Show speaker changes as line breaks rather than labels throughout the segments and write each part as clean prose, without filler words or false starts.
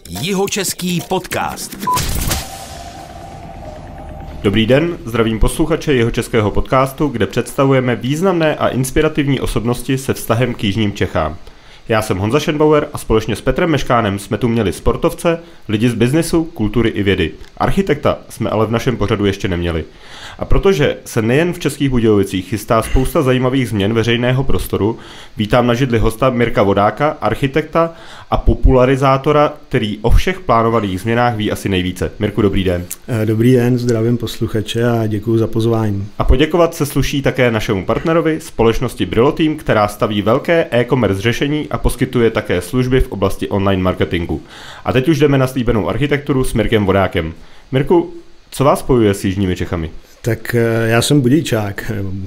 Jihočeský podcast.
Dobrý den, zdravím posluchače Jihočeského podcastu, kde představujeme významné a inspirativní osobnosti se vztahem k jižním Čechám. Já jsem Honza Schenbauer a společně s Petrem Meškánem jsme tu měli sportovce, lidi z biznesu, kultury i vědy. Architekta jsme ale v našem pořadu ještě neměli. A protože se nejen v Českých Budějovicích chystá spousta zajímavých změn veřejného prostoru, vítám na židli hosta Mirka Vodáka, architekta a popularizátora, který o všech plánovaných změnách ví asi nejvíce. Mirku, dobrý den.
Dobrý den, zdravím posluchače a děkuji za pozvání.
A poděkovat se sluší také našemu partnerovi, společnosti Brillo Team, která staví velké e-commerce řešení a poskytuje také služby v oblasti online marketingu. A teď už jdeme na slíbenou architekturu s Mirkem Vodákem. Mirku, co vás spojuje s jižními Čechami?
Tak já jsem Budějčák,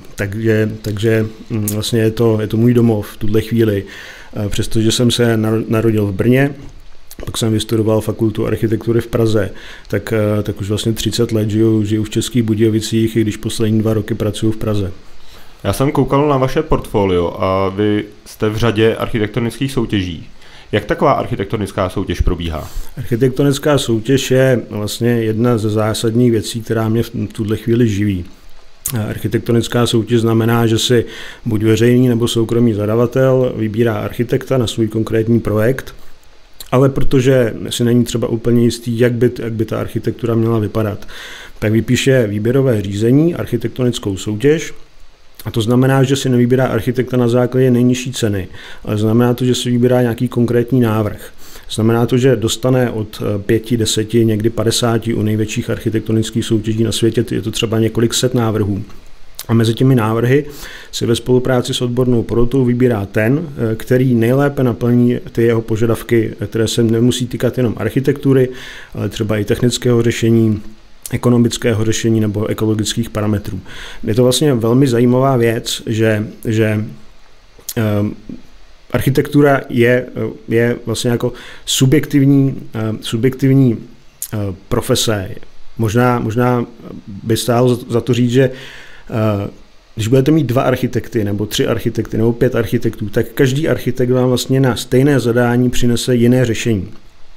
takže vlastně je to můj domov v tuhle chvíli. Přestože jsem se narodil v Brně, pak jsem vystudoval fakultu architektury v Praze, tak už vlastně 30 let žiju v Českých Budějovicích, i když poslední 2 roky pracuji v Praze.
Já jsem koukal na vaše portfolio a vy jste v řadě architektonických soutěží. Jak taková architektonická soutěž probíhá?
Architektonická soutěž je vlastně jedna ze zásadních věcí, která mě v tuhle chvíli živí. Architektonická soutěž znamená, že si buď veřejný nebo soukromý zadavatel vybírá architekta na svůj konkrétní projekt, ale protože si není třeba úplně jistý, jak by ta architektura měla vypadat, tak vypíše výběrové řízení, architektonickou soutěž. A to znamená, že si nevybírá architekta na základě nejnižší ceny, ale znamená to, že si vybírá nějaký konkrétní návrh. Znamená to, že dostane od 5, 10, někdy 50 u největších architektonických soutěží na světě, je to třeba několik set návrhů. A mezi těmi návrhy si ve spolupráci s odbornou porotou vybírá ten, který nejlépe naplní ty jeho požadavky, které se nemusí týkat jenom architektury, ale třeba i technického řešení, ekonomického řešení nebo ekologických parametrů. Je to vlastně velmi zajímavá věc, že architektura je vlastně jako subjektivní profese. Možná by stálo za to říct, že když budete mít 2 architekty, nebo 3 architekty, nebo 5 architektů, tak každý architekt vám vlastně na stejné zadání přinese jiné řešení.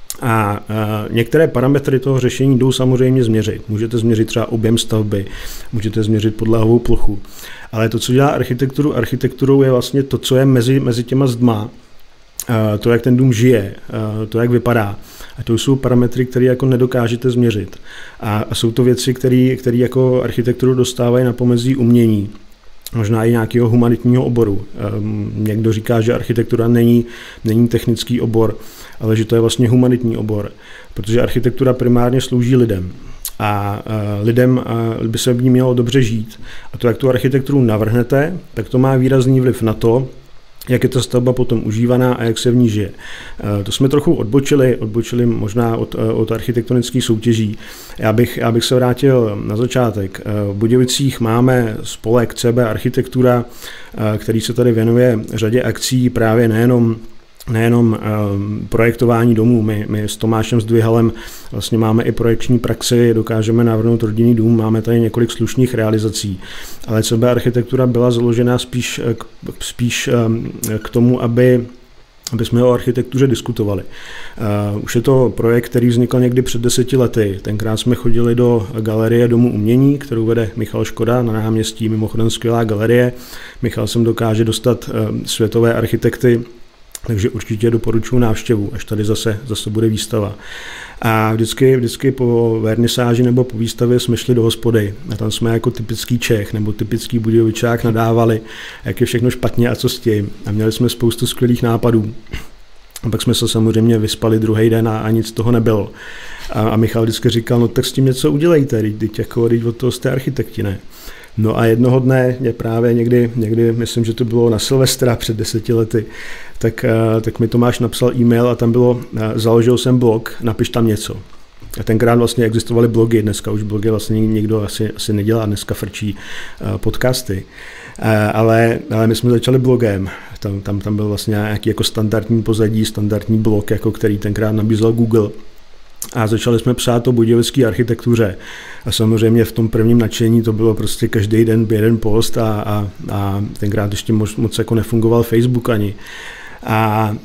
A některé parametry toho řešení jdou samozřejmě změřit. Můžete změřit třeba objem stavby, můžete změřit podlahovou plochu. Ale to, co dělá architekturou, je vlastně to, co je mezi těma zdma, to, jak ten dům žije, to, jak vypadá. A to jsou parametry, které jako nedokážete změřit. A jsou to věci, které jako architekturu dostávají na pomezí umění. Možná i nějakého humanitního oboru. Někdo říká, že architektura není technický obor, ale že to je vlastně humanitní obor, protože architektura primárně slouží lidem. A lidem by se v ní mělo dobře žít. A to, jak tu architekturu navrhnete, tak to má výrazný vliv na to, jak je ta stavba potom užívaná a jak se v ní žije. To jsme trochu odbočili možná od architektonických soutěží. Já bych se vrátil na začátek. V Budějovicích máme spolek CB Architektura, který se tady věnuje řadě akcí, právě nejenom projektování domů. My s Tomášem Zdvihalem vlastně máme i projekční praxi, dokážeme navrhnout rodinný dům, máme tady několik slušných realizací. Ale CB Architektura byla založena spíš k tomu, aby jsme o architektuře diskutovali. Už je to projekt, který vznikl někdy před 10 lety. Tenkrát jsme chodili do galerie Domu umění, kterou vede Michal Škoda na náměstí, mimochodem skvělá galerie. Michal sem dokáže dostat světové architekty, takže určitě doporučuji návštěvu, až tady zase bude výstava. A vždycky po vernisáži nebo po výstavě jsme šli do hospody a tam jsme jako typický Čech nebo typický Budějovičák nadávali, jak je všechno špatně a co s tím. A měli jsme spoustu skvělých nápadů. A pak jsme se samozřejmě vyspali druhý den a nic z toho nebylo. A Michal vždycky říkal, no tak s tím něco udělejte, teď od toho jste architekti, ne? No a jednoho dne, právě někdy, myslím, že to bylo na Silvestra před 10 lety, tak mi Tomáš napsal e-mail a tam bylo, založil jsem blog, napiš tam něco. A tenkrát vlastně existovaly blogy, dneska už blogy vlastně nikdo asi nedělá, dneska frčí podcasty. Ale my jsme začali blogem, tam byl vlastně nějaký jako standardní pozadí, standardní blog, jako který tenkrát nabízel Google. A začali jsme psát o budějovické architektuře. A samozřejmě v tom prvním nadšení to bylo prostě každý den jeden post a tenkrát ještě moc jako nefungoval Facebook ani. A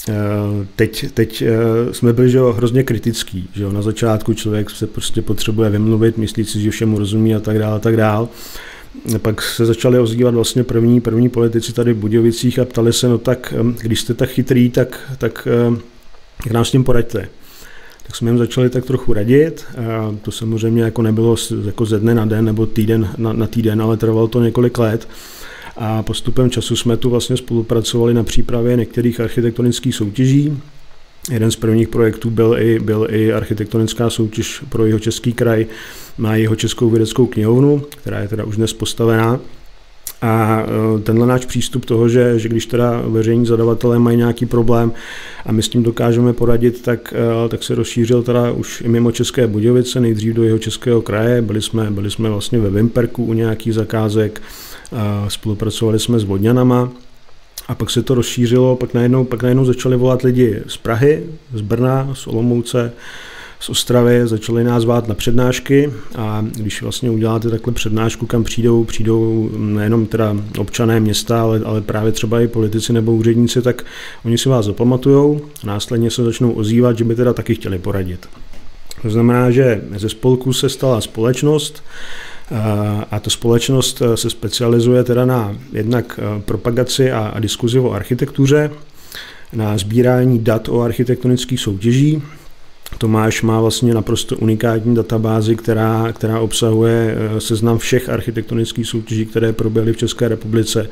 teď jsme byli hrozně kritický, že jo? Na začátku člověk se prostě potřebuje vymluvit, myslí si, že všemu rozumí a tak dál. Pak se začali ozývat vlastně první politici tady v Budějovicích a ptali se, no tak, když jste tak chytrý, tak nám s tím poraďte. Tak jsme jim začali tak trochu radit. To samozřejmě jako nebylo jako ze dne na den nebo týden na týden, ale trvalo to několik let. A postupem času jsme tu vlastně spolupracovali na přípravě některých architektonických soutěží. Jeden z prvních projektů byl i architektonická soutěž pro Jihočeský kraj na Jihočeskou vědeckou knihovnu, která je teda už dnes postavená. A tenhle náš přístup toho, že když teda veřejní zadavatelé mají nějaký problém a my s tím dokážeme poradit, tak se rozšířil teda už i mimo České Budějovice, nejdřív do Jihočeského kraje. Byli jsme vlastně ve Vimperku u nějakých zakázek, spolupracovali jsme s Vodňanama a pak se to rozšířilo, pak najednou začali volat lidi z Prahy, z Brna, z Olomouce, z Ostravy, začali nás zvát na přednášky a když vlastně uděláte takhle přednášku, kam přijdou nejenom teda občané města, ale právě třeba i politici nebo úředníci, tak oni si vás zapamatujou a následně se začnou ozývat, že by teda taky chtěli poradit. To znamená, že ze spolku se stala společnost a ta společnost se specializuje teda na jednak propagaci a diskuzi o architektuře, na sbírání dat o architektonických soutěží. Tomáš má vlastně naprosto unikátní databázi, která obsahuje seznam všech architektonických soutěží, které proběhly v České republice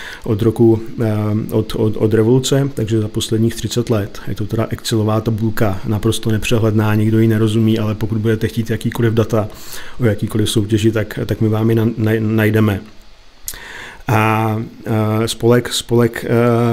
od revoluce, takže za posledních 30 let. Je to teda Excelová tabulka, naprosto nepřehledná, nikdo ji nerozumí, ale pokud budete chtít jakýkoliv data o jakýkoliv soutěži, tak my vám ji najdeme. A spolek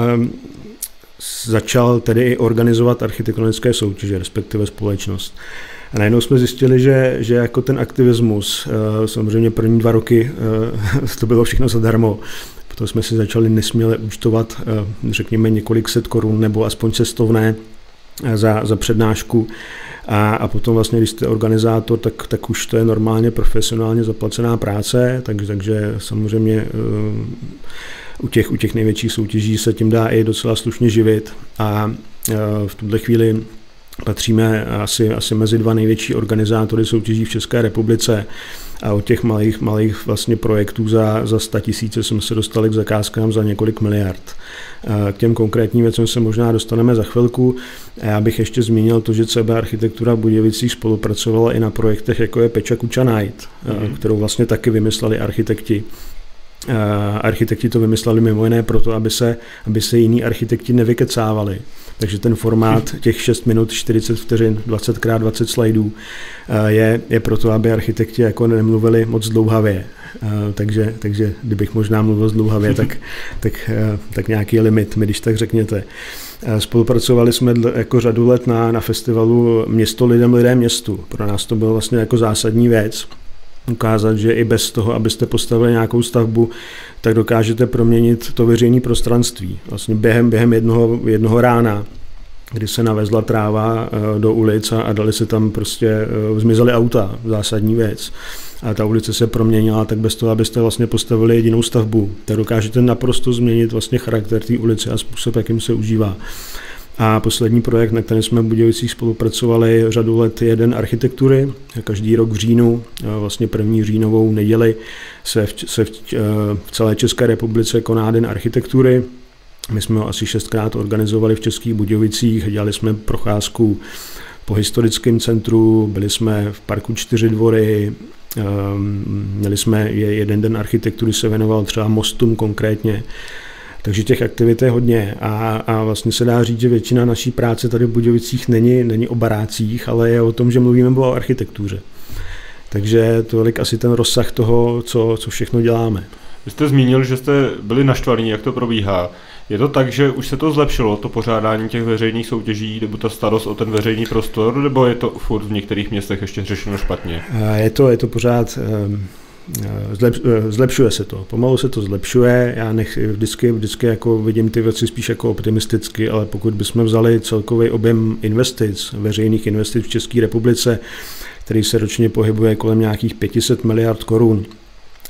začal tedy i organizovat architektonické soutěže, respektive společnost. A najednou jsme zjistili, že jako ten aktivismus, samozřejmě první 2 roky to bylo všechno zadarmo, potom jsme si začali nesměle účtovat, řekněme, několik set korun nebo aspoň cestovné za přednášku. A potom vlastně, když jste organizátor, tak už to je normálně profesionálně zaplacená práce, takže samozřejmě u těch největších soutěží se tím dá i docela slušně živit a v tuhle chvíli patříme asi mezi 2 největší organizátory soutěží v České republice a od těch malých vlastně projektů za 100 000 jsme se dostali k zakázkám za několik miliard. K těm konkrétním věcem se možná dostaneme za chvilku. Já bych ještě zmínil to, že CB Architektura v Budějovicích spolupracovala i na projektech, jako je Peča Kuča Night, kterou vlastně taky vymysleli architekti. Architekti to vymysleli mimo jiné proto, aby se jiní architekti nevykecávali. Takže ten formát těch 6 minut, 40 vteřin, 20x20 slajdů je proto, aby architekti jako nemluvili moc dlouhavě. Takže kdybych možná mluvil zdlouhavě, tak nějaký limit mi, když tak řekněte. Spolupracovali jsme jako řadu let na festivalu Město lidem, lidé městu. Pro nás to bylo vlastně jako zásadní věc. Ukázat, že i bez toho, abyste postavili nějakou stavbu, tak dokážete proměnit to veřejné prostranství. Vlastně během jednoho rána, kdy se navezla tráva do ulic a dali se tam prostě, zmizely auta, zásadní věc. A ta ulice se proměnila, tak bez toho, abyste vlastně postavili jedinou stavbu, tak dokážete naprosto změnit vlastně charakter té ulice a způsob, jakým se užívá. A poslední projekt, na kterém jsme v Budějovicích spolupracovali řadu let, je Den architektury. Každý rok v říjnu, vlastně první říjnovou neděli, se v celé České republice koná Den architektury. My jsme ho asi 6krát organizovali v Českých Budějovicích, dělali jsme procházku po historickém centru, byli jsme v parku 4 dvory, měli jsme jeden Den architektury, se věnoval třeba mostům konkrétně. Takže těch aktivit je hodně a vlastně se dá říct, že většina naší práce tady v Budějovicích není o barácích, ale je o tom, že mluvíme o architektuře. Takže tolik asi ten rozsah toho, co všechno děláme.
Vy jste zmínil, že jste byli naštvaní, jak to probíhá. Je to tak, že už se to zlepšilo, to pořádání těch veřejných soutěží, nebo ta starost o ten veřejný prostor, nebo je to furt v některých městech ještě řešeno špatně? Je to pořád...
Zlepšuje se to, pomalu se to zlepšuje, já vždycky jako vidím ty věci spíš jako optimisticky, ale pokud bychom vzali celkový objem investic, veřejných investic v České republice, který se ročně pohybuje kolem nějakých 500 miliard korun,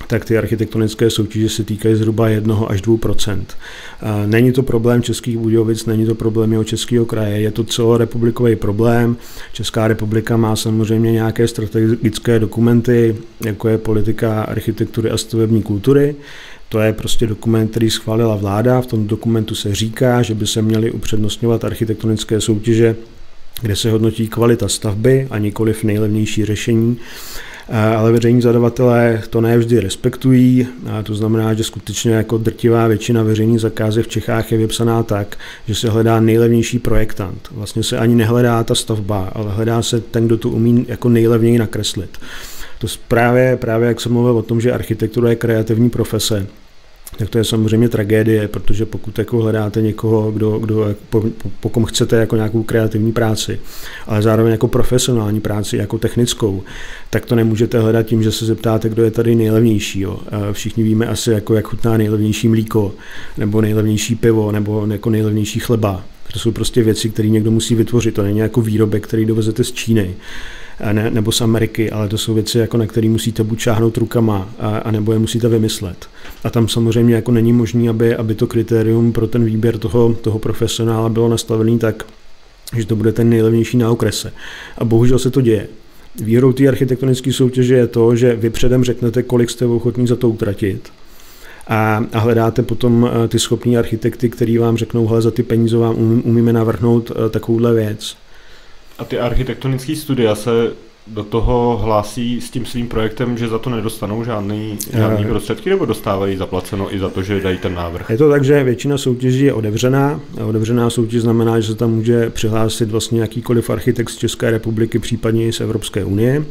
tak ty architektonické soutěže se týkají zhruba 1 až 2%. Není to problém Českých Budějovic, není to problém jeho českého kraje, je to celorepublikový problém. Česká republika má samozřejmě nějaké strategické dokumenty, jako je politika architektury a stavební kultury. To je prostě dokument, který schválila vláda. V tom dokumentu se říká, že by se měly upřednostňovat architektonické soutěže, kde se hodnotí kvalita stavby a nikoliv nejlevnější řešení. Ale veřejní zadavatelé to ne vždy respektují, a to znamená, že skutečně jako drtivá většina veřejných zakázek v Čechách je vypsaná tak, že se hledá nejlevnější projektant. Vlastně se ani nehledá ta stavba, ale hledá se ten, kdo to umí jako nejlevněji nakreslit. To právě jak jsem mluvil o tom, že architektura je kreativní profese, tak to je samozřejmě tragédie, protože pokud jako hledáte někoho, po kom chcete jako nějakou kreativní práci, ale zároveň jako profesionální práci, jako technickou, tak to nemůžete hledat tím, že se zeptáte, kdo je tady nejlevnější. Jo. Všichni víme asi, jak chutná nejlevnější mlíko, nebo nejlevnější pivo, nebo jako nejlevnější chleba. To jsou prostě věci, které někdo musí vytvořit. To není jako výrobek, který dovezete z Číny nebo z Ameriky, ale to jsou věci, jako na které musíte buď šáhnout rukama, a nebo je musíte vymyslet. A tam samozřejmě jako není možné, aby to kritérium pro ten výběr toho profesionála bylo nastavené tak, že to bude ten nejlevnější na okrese. A bohužel se to děje. Výhodou té architektonické soutěže je to, že vy předem řeknete, kolik jste ochotní za to utratit. A hledáte potom ty schopní architekty, který vám řeknou, hele, za ty peníze vám umíme navrhnout takovouhle věc.
A ty architektonické studia se do toho hlásí s tím svým projektem, že za to nedostanou žádný prostředky, nebo dostávají zaplaceno i za to, že dají ten návrh? Je
to tak, že většina soutěží je otevřená. Otevřená soutěž znamená, že se tam může přihlásit vlastně jakýkoliv architekt z České republiky, případně i z Evropské unie,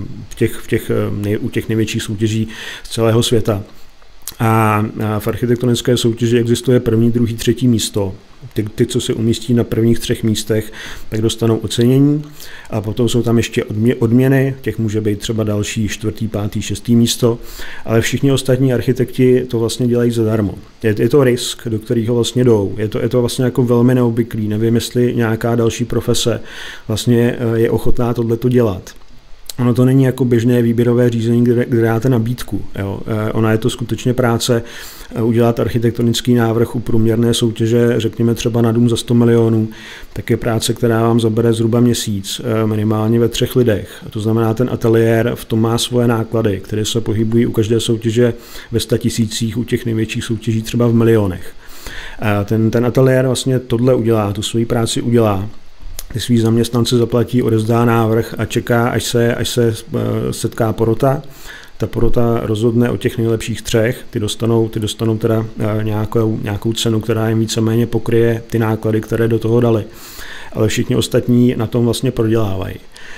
u těch největších soutěží z celého světa. A v architektonické soutěži existuje první, druhý, třetí místo. Ty, co se umístí na prvních 3 místech, tak dostanou ocenění. A potom jsou tam ještě odměny, těch může být třeba další 4., 5., 6. místo, ale všichni ostatní architekti to vlastně dělají zadarmo. Je to risk, do kterého vlastně jdou. Je to vlastně jako velmi neobvyklý. Nevím, jestli nějaká další profese vlastně je ochotná tohleto dělat. Ono to není jako běžné výběrové řízení, kde dáte nabídku. Jo. Ona je to skutečně práce udělat architektonický návrh u průměrné soutěže, řekněme třeba na dům za 100 milionů, tak je práce, která vám zabere zhruba měsíc, minimálně ve 3 lidech. A to znamená, ten ateliér v tom má svoje náklady, které se pohybují u každé soutěže ve 100 000, u těch největších soutěží třeba v milionech. A ten ateliér vlastně tohle udělá, tu svoji práci udělá. Ty svý zaměstnance zaplatí, odevzdá návrh a čeká, až se setká porota. Ta porota rozhodne o těch nejlepších 3, ty dostanou teda nějakou cenu, která jim víceméně pokryje ty náklady, které do toho dali. Ale všichni ostatní na tom vlastně prodělávají.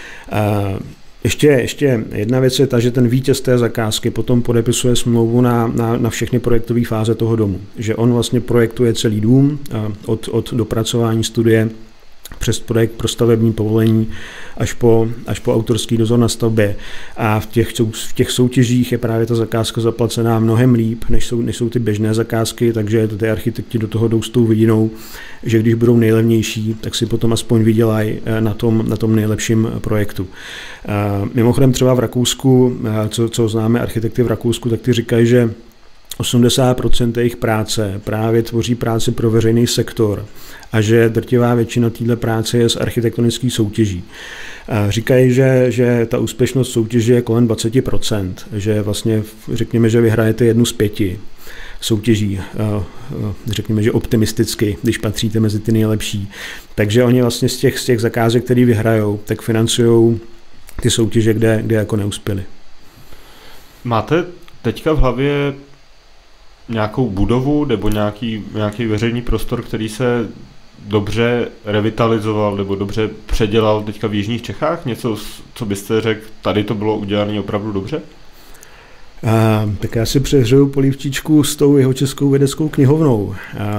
Ještě jedna věc je ta, že ten vítěz té zakázky potom podepisuje smlouvu na všechny projektové fáze toho domu. Že on vlastně projektuje celý dům od dopracování studie přes projekt pro stavební povolení až po autorský dozor na stavbě. A v těch soutěžích je právě ta zakázka zaplacená mnohem líp, než jsou ty běžné zakázky, takže ty architekti do toho jdou s tou vidinou, že když budou nejlevnější, tak si potom aspoň vydělají na tom nejlepším projektu. Mimochodem třeba v Rakousku, co známe architekty v Rakousku, tak ty říkají, že 80% jejich práce právě tvoří práci pro veřejný sektor a že drtivá většina téhle práce je z architektonických soutěží. Říkají, že ta úspěšnost soutěže je kolem 20%, že vlastně řekněme, že vyhrajete 1 z 5 soutěží, řekněme, že optimisticky, když patříte mezi ty nejlepší. Takže oni vlastně z těch zakázek, které vyhrajou, tak financují ty soutěže, kde jako neuspěli.
Máte teďka v hlavě nějakou budovu nebo nějaký veřejný prostor, který se dobře revitalizoval nebo dobře předělal teďka v jižních Čechách? Něco, co byste řekl, tady to bylo udělané opravdu dobře?
Tak já si přehřeju polívčičku s tou Jihočeskou vědeckou knihovnou.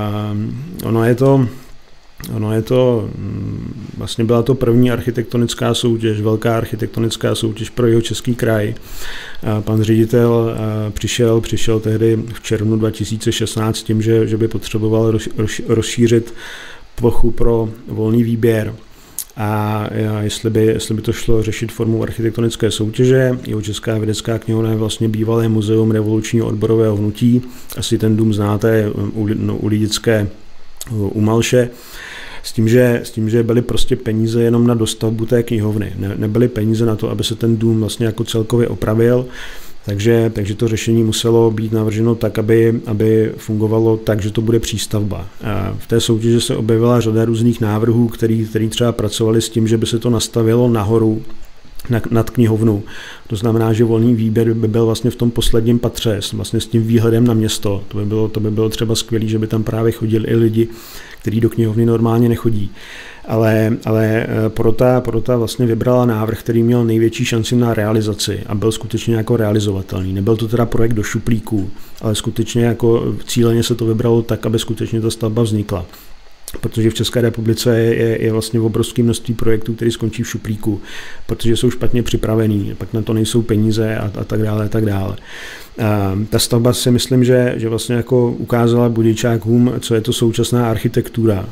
Ono je to, vlastně byla to první architektonická soutěž, velká architektonická soutěž pro Jihočeský kraj. Pan ředitel přišel tehdy v červnu 2016 s tím, že by potřeboval rozšířit plochu pro volný výběr. a jestli by to šlo řešit formou architektonické soutěže. Jihočeská vědecká knihovna je vlastně bývalé muzeum revolučního odborového hnutí. Asi ten dům znáte u Lidické u Malše. S tím, že byly prostě peníze jenom na dostavbu té knihovny. Nebyly peníze na to, aby se ten dům vlastně jako celkově opravil. Takže to řešení muselo být navrženo tak, aby fungovalo tak, že to bude přístavba. V té soutěži se objevila řada různých návrhů, který třeba pracovali s tím, že by se to nastavilo nahoru nad knihovnu. To znamená, že volný výběr by byl vlastně v tom posledním patře, vlastně s tím výhledem na město. To by bylo třeba skvělé, že by tam právě chodili i lidi, kteří do knihovny normálně nechodí. Ale porota vlastně vybrala návrh, který měl největší šanci na realizaci a byl skutečně jako realizovatelný. Nebyl to teda projekt do šuplíků, ale skutečně jako cíleně se to vybralo tak, aby skutečně ta stavba vznikla. Protože v České republice je vlastně obrovské množství projektů, které skončí v šuplíku, protože jsou špatně připravený, pak na to nejsou peníze a tak dále, a tak dále. Ta stavba si myslím, že vlastně jako ukázala Budějčákům, co je to současná architektura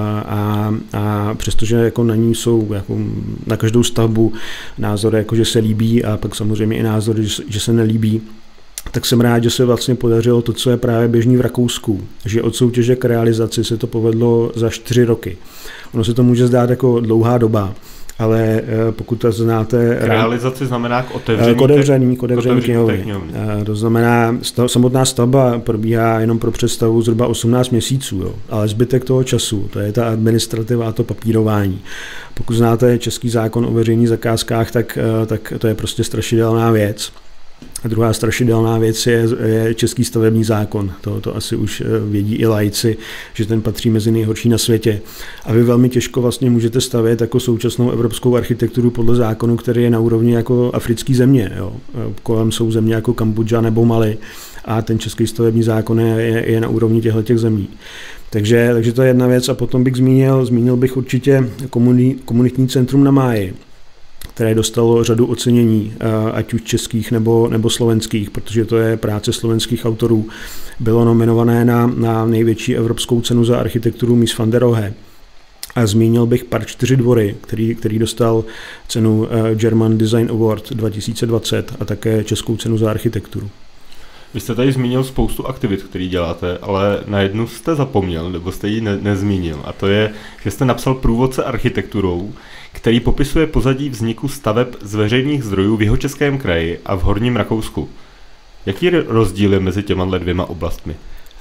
a přestože jako na ní jsou jako na každou stavbu názory, jako že se líbí a pak samozřejmě i názory, že se nelíbí, tak jsem rád, že se vlastně podařilo to, co je právě běžný v Rakousku, že od soutěže k realizaci se to povedlo za 4 roky. Ono se to může zdát jako dlouhá doba, ale pokud to znáte...
Realizaci znamená k otevření
knihovny. To znamená, samotná stavba probíhá jenom pro představu zhruba 18 měsíců, jo. Ale zbytek toho času, to je ta administrativa a to papírování. Pokud znáte český zákon o veřejných zakázkách, tak to je prostě strašidelná věc. A druhá strašidelná věc je český stavební zákon. To asi už vědí i laici, že ten patří mezi nejhorší na světě. A vy velmi těžko vlastně můžete stavět jako současnou evropskou architekturu podle zákonu, který je na úrovni jako africký země. Jo. Kolem jsou země jako Kambodža nebo Mali a ten český stavební zákon je na úrovni těchto zemí. Takže to je jedna věc a potom bych zmínil bych určitě komunitní centrum na Máji, které dostalo řadu ocenění, ať už českých nebo slovenských, protože to je práce slovenských autorů. Bylo nominované na největší evropskou cenu za architekturu Mies van der Rohe. A zmínil bych Park 4 dvory, který dostal cenu German Design Award 2020 a také českou cenu za architekturu.
Vy jste tady zmínil spoustu aktivit, které děláte, ale na jednu jste zapomněl, nebo jste ji nezmínil. A to je, že jste napsal průvodce architekturou, který popisuje pozadí vzniku staveb z veřejných zdrojů v Jihočeském kraji a v Horním Rakousku. Jaký rozdíl je mezi těma dvěma oblastmi?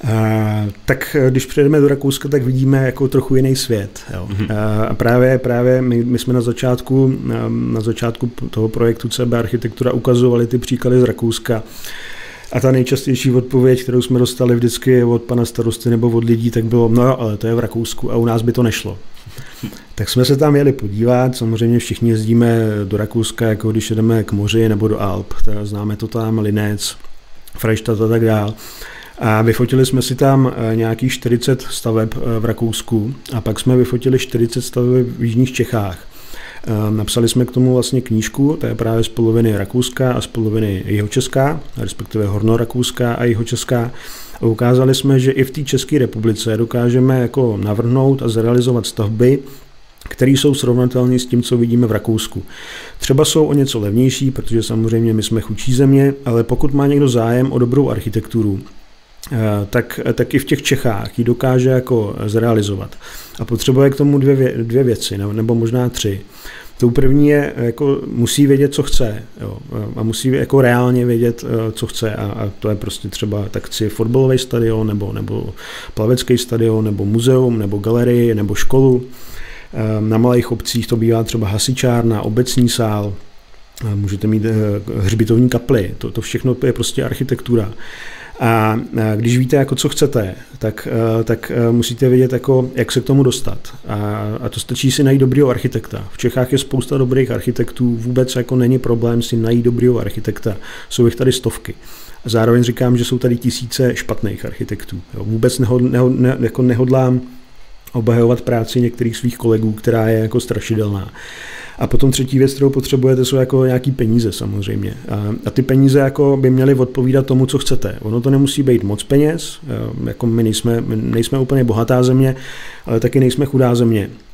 Tak když přejdeme do Rakouska, tak vidíme jako trochu jiný svět. Jo. A právě my jsme na začátku toho projektu CB Architektura ukazovali ty příklady z Rakouska. A ta nejčastější odpověď, kterou jsme dostali vždycky od pana starosty nebo od lidí, tak bylo, no jo, ale to je v Rakousku a u nás by to nešlo. Tak jsme se tam jeli podívat, samozřejmě všichni jezdíme do Rakouska, jako když jedeme k moři nebo do Alp, známe to tam, Linec, Freistadt a tak dál. A vyfotili jsme si tam nějakých 40 staveb v Rakousku a pak jsme vyfotili 40 staveb v jižních Čechách. Napsali jsme k tomu vlastně knížku, to je právě z poloviny Rakouska a z poloviny Jihočeská, respektive Hornorakouská a Jihočeská. A ukázali jsme, že i v té České republice dokážeme jako navrhnout a zrealizovat stavby, které jsou srovnatelné s tím, co vidíme v Rakousku. Třeba jsou o něco levnější, protože samozřejmě my jsme chudší země, ale pokud má někdo zájem o dobrou architekturu, tak i v těch Čechách ji dokáže jako zrealizovat. A potřebuje k tomu dvě věci, nebo možná 3. Tou první je, jako musí vědět, co chce. Jo, a musí jako reálně vědět, co chce. A to je prostě třeba tak chci fotbalový stadion, nebo plavecký stadion, nebo muzeum, nebo galerii, nebo školu. Na malých obcích to bývá třeba hasičárna, obecní sál, můžete mít hřbitovní kapli. To všechno je prostě architektura. A když víte, jako co chcete, tak musíte vědět, jako, jak se k tomu dostat. A to stačí si najít dobrýho architekta. V Čechách je spousta dobrých architektů, vůbec jako není problém si najít dobrýho architekta. Jsou jich tady stovky. A zároveň říkám, že jsou tady tisíce špatných architektů. Jo, vůbec nehodlám obhajovat práci některých svých kolegů, která je jako strašidelná. A potom třetí věc, kterou potřebujete, jsou jako nějaký peníze samozřejmě. A ty peníze jako by měly odpovídat tomu, co chcete. Ono to nemusí být moc peněz, jako my nejsme úplně bohatá země, ale taky nejsme chudá země.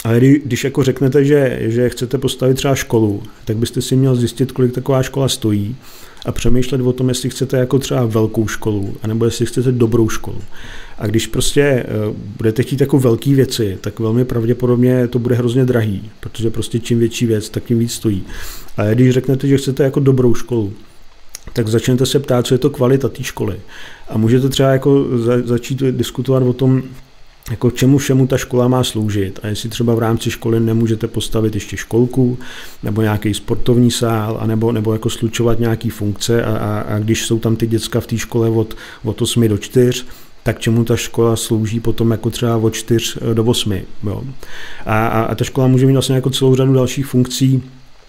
Ale když jako řeknete, že chcete postavit třeba školu, tak byste si měl zjistit, kolik taková škola stojí a přemýšlet o tom, jestli chcete jako třeba velkou školu, anebo jestli chcete dobrou školu. A když prostě budete chtít jako velké věci, tak velmi pravděpodobně to bude hrozně drahý, protože prostě čím větší věc, tak tím víc stojí. Ale když řeknete, že chcete jako dobrou školu, tak začnete se ptát, co je to kvalita té školy. A můžete třeba jako začít diskutovat o tom, jako čemu všemu ta škola má sloužit a jestli třeba v rámci školy nemůžete postavit ještě školku nebo nějaký sportovní sál nebo jako slučovat nějaký funkce a když jsou tam ty děcka v té škole od 8 do 4, tak čemu ta škola slouží potom jako třeba od 4 do 8. Jo. A ta škola může mít vlastně jako celou řadu dalších funkcí.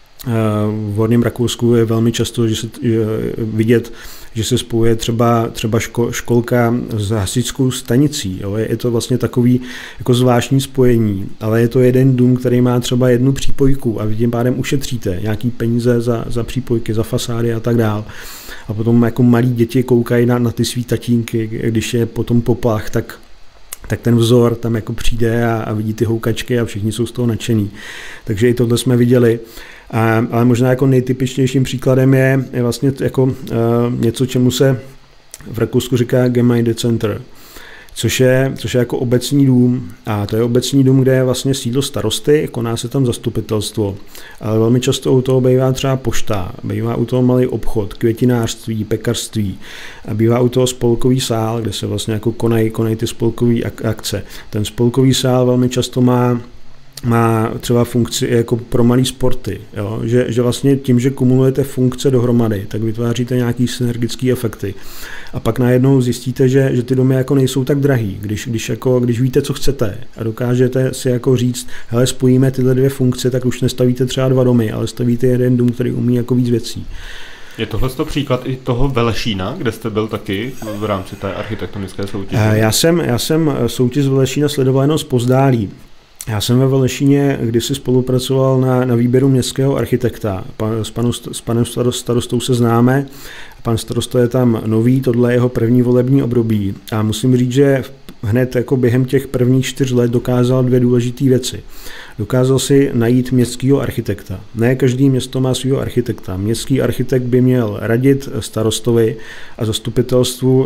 V Horním Rakousku je velmi často vidět, že se spojuje třeba školka s hasičskou stanicí. Jo. Je to vlastně takový jako zvláštní spojení, ale je to jeden dům, který má třeba jednu přípojku a vy tím pádem ušetříte nějaký peníze za přípojky, za fasády a tak dál. A potom jako malí děti koukají na ty svý tatínky, když je potom poplach, tak ten vzor tam jako přijde a vidí ty houkačky a všichni jsou z toho nadšení. Takže i tohle jsme viděli. Ale možná jako nejtypičnějším příkladem je vlastně jako něco, čemu se v Rakousku říká Gemeindecenter, což je jako obecní dům. A to je obecní dům, kde je vlastně sídlo starosty, koná se tam zastupitelstvo. Ale velmi často u toho bývá třeba pošta, bývá u toho malý obchod, květinářství, pekařství. A bývá u toho spolkový sál, kde se vlastně jako konají ty spolkové akce. Ten spolkový sál velmi často má třeba funkci jako pro malý sporty, jo? Že vlastně tím, že kumulujete funkce dohromady, tak vytváříte nějaký synergický efekty. A pak najednou zjistíte, že ty domy jako nejsou tak drahý, když víte, co chcete a dokážete si jako říct, hele, spojíme tyhle dvě funkce, tak už nestavíte třeba 2 domy, ale stavíte jeden dům, který umí jako víc věcí.
Je tohle příklad i toho Velešína, kde jste byl taky v rámci té architektonické soutěže? Já jsem soutěž z Velešína sledoval jenom zpozdálí. Já jsem ve Velešíně kdysi spolupracoval na výběru městského architekta. S panem starostou se známe. Pan starosta je tam nový, tohle je jeho první volební období. A musím říct, že hned jako během těch prvních 4 let dokázal 2 důležité věci. Dokázal si najít městského architekta. Ne každý město má svého architekta. Městský architekt by měl radit starostovi a zastupitelstvu,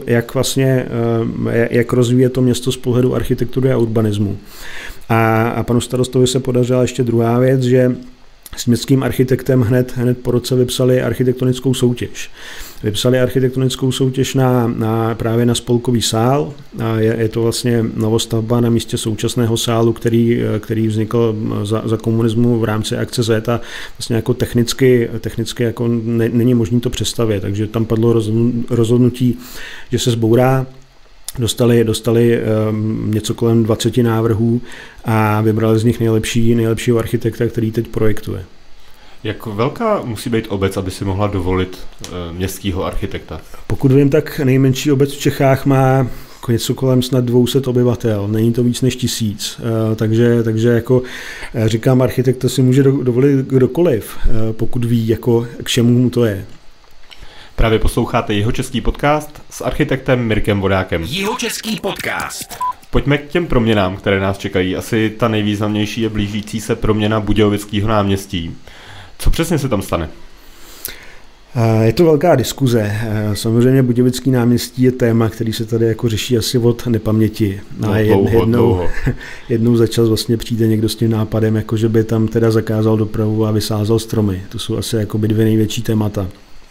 jak rozvíjet to město z pohledu architektury a urbanismu. A panu starostovi se podařila ještě druhá věc, že s městským architektem hned po roce vypsali architektonickou soutěž. Vypsali architektonickou soutěž právě na spolkový sál. Je to vlastně novostavba na místě současného sálu, který vznikl za komunismu v rámci akce Z a vlastně jako technicky jako není možné to přestavět, takže tam padlo rozhodnutí, že se zbourá. Dostali něco kolem 20 návrhů a vybrali z nich nejlepšího architekta, který teď projektuje. Jak velká musí být obec, aby si mohla dovolit městského architekta? Pokud
vím, tak nejmenší obec v Čechách má něco kolem snad 200 obyvatel, není to víc než 1000, takže jako říkám, architekta si může dovolit kdokoliv, pokud ví, jako k čemu mu to je.
Právě posloucháte Jihočeský podcast s architektem Mirkem Vodákem.
Jihočeský podcast.
Pojďme k těm proměnám, které nás čekají. Asi ta nejvýznamnější je blížící se proměna Budějovického náměstí. Co přesně se tam stane?
Je to velká diskuze. Samozřejmě Budějovický náměstí je téma, který se tady jako řeší asi od nepaměti.
Dlouho.
Jednou za čas vlastně přijde někdo s tím nápadem, jako že by tam teda zakázal dopravu a vysázel stromy. To jsou asi jako 2 největší témata.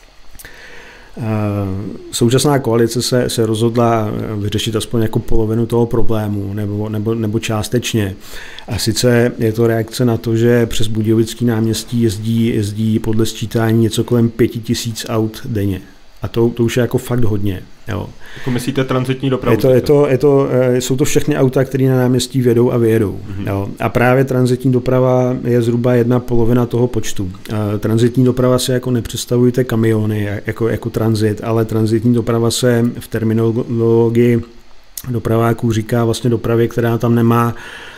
Současná koalice se rozhodla vyřešit aspoň jako polovinu toho problému nebo částečně. A sice je to reakce na to, že přes Budějovický náměstí jezdí podle sčítání něco kolem 5000 aut denně. A to už je jako fakt hodně. Jo.
Jako myslíte tranzitní dopravu?
Jsou to všechny auta, které na náměstí vědou a vyjedou. Mm-hmm. Jo. A právě tranzitní doprava je zhruba 1/2 toho počtu. Tranzitní doprava se jako nepředstavujte kamiony jako tranzit, ale tranzitní doprava se v terminologii dopraváků říká vlastně dopravě, která tam nemá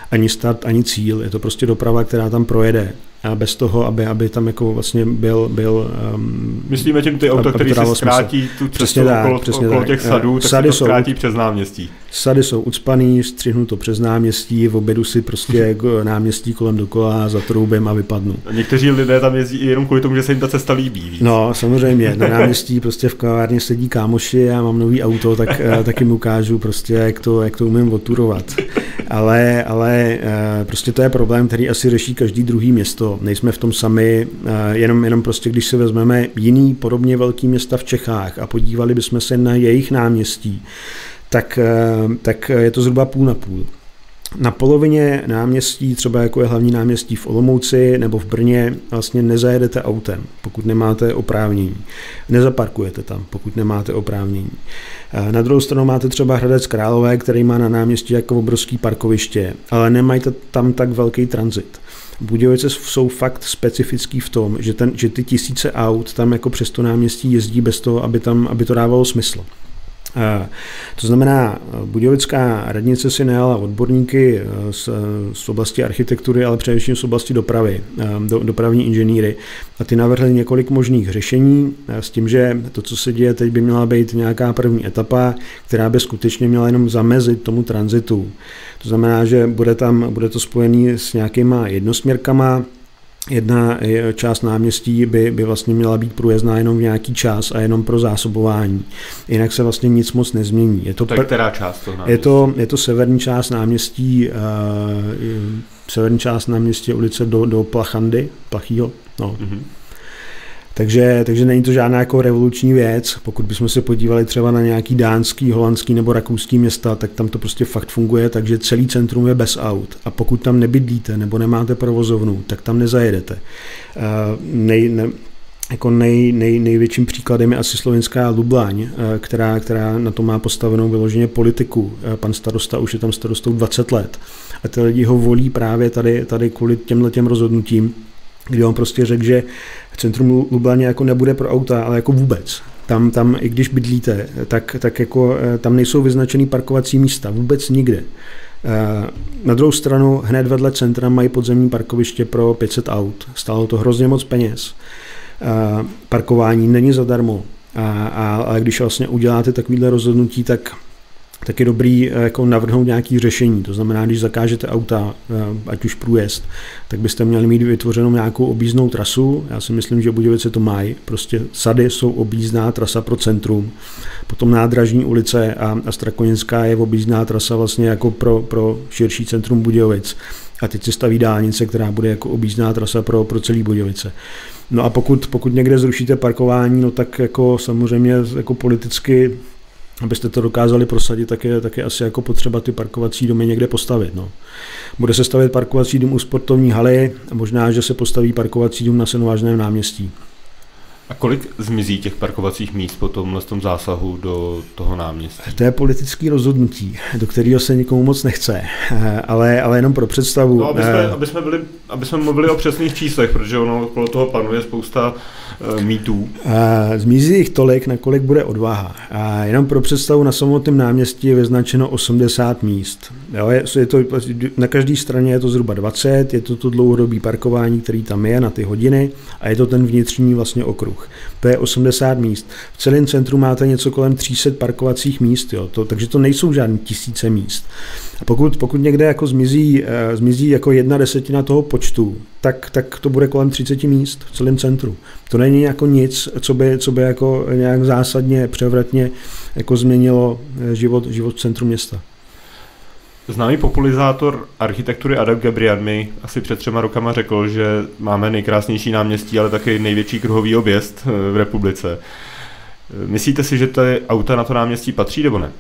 ani start, ani cíl. Je to prostě doprava, která tam projede. A bez toho, aby tam jako vlastně byl
myslíme tím ty auta, které se zkrátí tu cestu okolo těch sadů, tak se to zkrátí přes náměstí.
Sady jsou ucpaný, střihnu to přes náměstí, v obědu si prostě náměstí kolem dokola zatroubím a vypadnu.
A někteří lidé tam jezdí jenom kvůli tomu, že se jim ta cesta líbí. Víc.
No, samozřejmě. Na náměstí prostě v kavárně sedí kámoši a mám nový auto, tak taky mu ukážu prostě, jak to umím oturovat. Ale prostě to je problém, který asi řeší každý druhý město. Nejsme v tom sami, jenom prostě, když si vezmeme jiný podobně velký města v Čechách a podívali bychom se na jejich náměstí, tak je to zhruba půl na půl. Na polovině náměstí, třeba jako je hlavní náměstí v Olomouci nebo v Brně, vlastně nezajedete autem, pokud nemáte oprávnění. Nezaparkujete tam, pokud nemáte oprávnění. Na druhou stranu máte třeba Hradec Králové, který má na náměstí jako obrovský parkoviště, ale nemají tam tak velký tranzit. Budějovice jsou fakt specifický v tom, že ty tisíce aut tam jako přes to náměstí jezdí bez toho, aby to dávalo smysl. To znamená, budějovická radnice si najala odborníky z oblasti architektury, ale především z oblasti dopravy, dopravní inženýry. A ty navrhli několik možných řešení s tím, že to, co se děje teď, by měla být nějaká první etapa, která by skutečně měla jenom zamezit tomu tranzitu. To znamená, že bude to spojený s nějakýma jednosměrkama. Jedna část náměstí by vlastně měla být průjezdná jenom v nějaký čas a jenom pro zásobování. Jinak se vlastně nic moc nezmění.
Tak která část toho náměstí?
Je to severní část náměstí ulice do Plachýho. No. Mm-hmm. Takže není to žádná jako revoluční věc. Pokud bychom se podívali třeba na nějaký dánský, holandský nebo rakouský města, tak tam to prostě fakt funguje, takže celý centrum je bez aut. A pokud tam nebydlíte nebo nemáte provozovnu, tak tam nezajedete. Největším příkladem je asi slovenská Lublaň, která na to má postavenou vyloženě politiku. Pan starosta už je tam starostou 20 let. A ty lidi ho volí právě tady kvůli těmhletěm rozhodnutím, kdy on prostě řekl, že centrum Lublaně jako nebude pro auta, ale jako vůbec. Tam i když bydlíte, tak jako tam nejsou vyznačený parkovací místa, vůbec nikde. Na druhou stranu hned vedle centra mají podzemní parkoviště pro 500 aut. Stálo to hrozně moc peněz. Parkování není zadarmo. Ale když vlastně uděláte takovýhle rozhodnutí, tak je dobrý jako navrhnout nějaké řešení. To znamená, když zakážete auta, ať už průjezd, tak byste měli mít vytvořenou nějakou objízdnou trasu. Já si myslím, že Budějovice to mají. Prostě sady jsou objízdná trasa pro centrum. Potom Nádražní ulice a Strakoninská je objízdná trasa vlastně jako pro širší centrum Budějovic. A teď se staví dálnice, která bude jako objízdná trasa pro celý Budějovice. No a pokud někde zrušíte parkování, no tak jako samozřejmě jako politicky, abyste to dokázali prosadit, tak je asi jako potřeba ty parkovací domy někde postavit. No. Bude se stavět parkovací dům u sportovní haly a možná, že se postaví parkovací dům na Senovážném náměstí.
A kolik zmizí těch parkovacích míst po tomhle zásahu do toho náměstí?
To je politický rozhodnutí, do kterého se nikomu moc nechce, ale jenom pro představu.
No, aby jsme mluvili o přesných číslech, protože ono okolo toho panuje spousta mýtů.
Zmizí jich tolik, na kolik bude odvaha. A jenom pro představu, na samotném náměstí je vyznačeno 80 míst. Jo, je to, na každé straně je to zhruba 20, je to dlouhodobý parkování, který tam je na ty hodiny a je to ten vnitřní vlastně okruh. To je 80 míst. V celém centru máte něco kolem 300 parkovacích míst, jo, takže to nejsou žádný tisíce míst. A pokud někde jako zmizí jako 1/10 toho počtu, tak to bude kolem 30 míst v celém centru. To není jako nic, co by jako nějak zásadně, převratně jako změnilo život v centru města.
Známý popularizátor architektury Adam Gabriel mi asi před 3 rokama řekl, že máme nejkrásnější náměstí, ale taky největší kruhový objezd v republice. Myslíte si, že ty auta na to náměstí patří, nebo ne?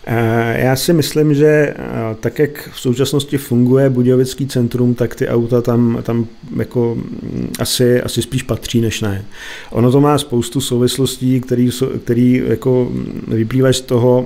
Já si myslím, že tak, jak v současnosti funguje Budějovický centrum, tak ty auta tam jako asi spíš patří, než ne. Ono to má spoustu souvislostí, který jako vyplývají z toho,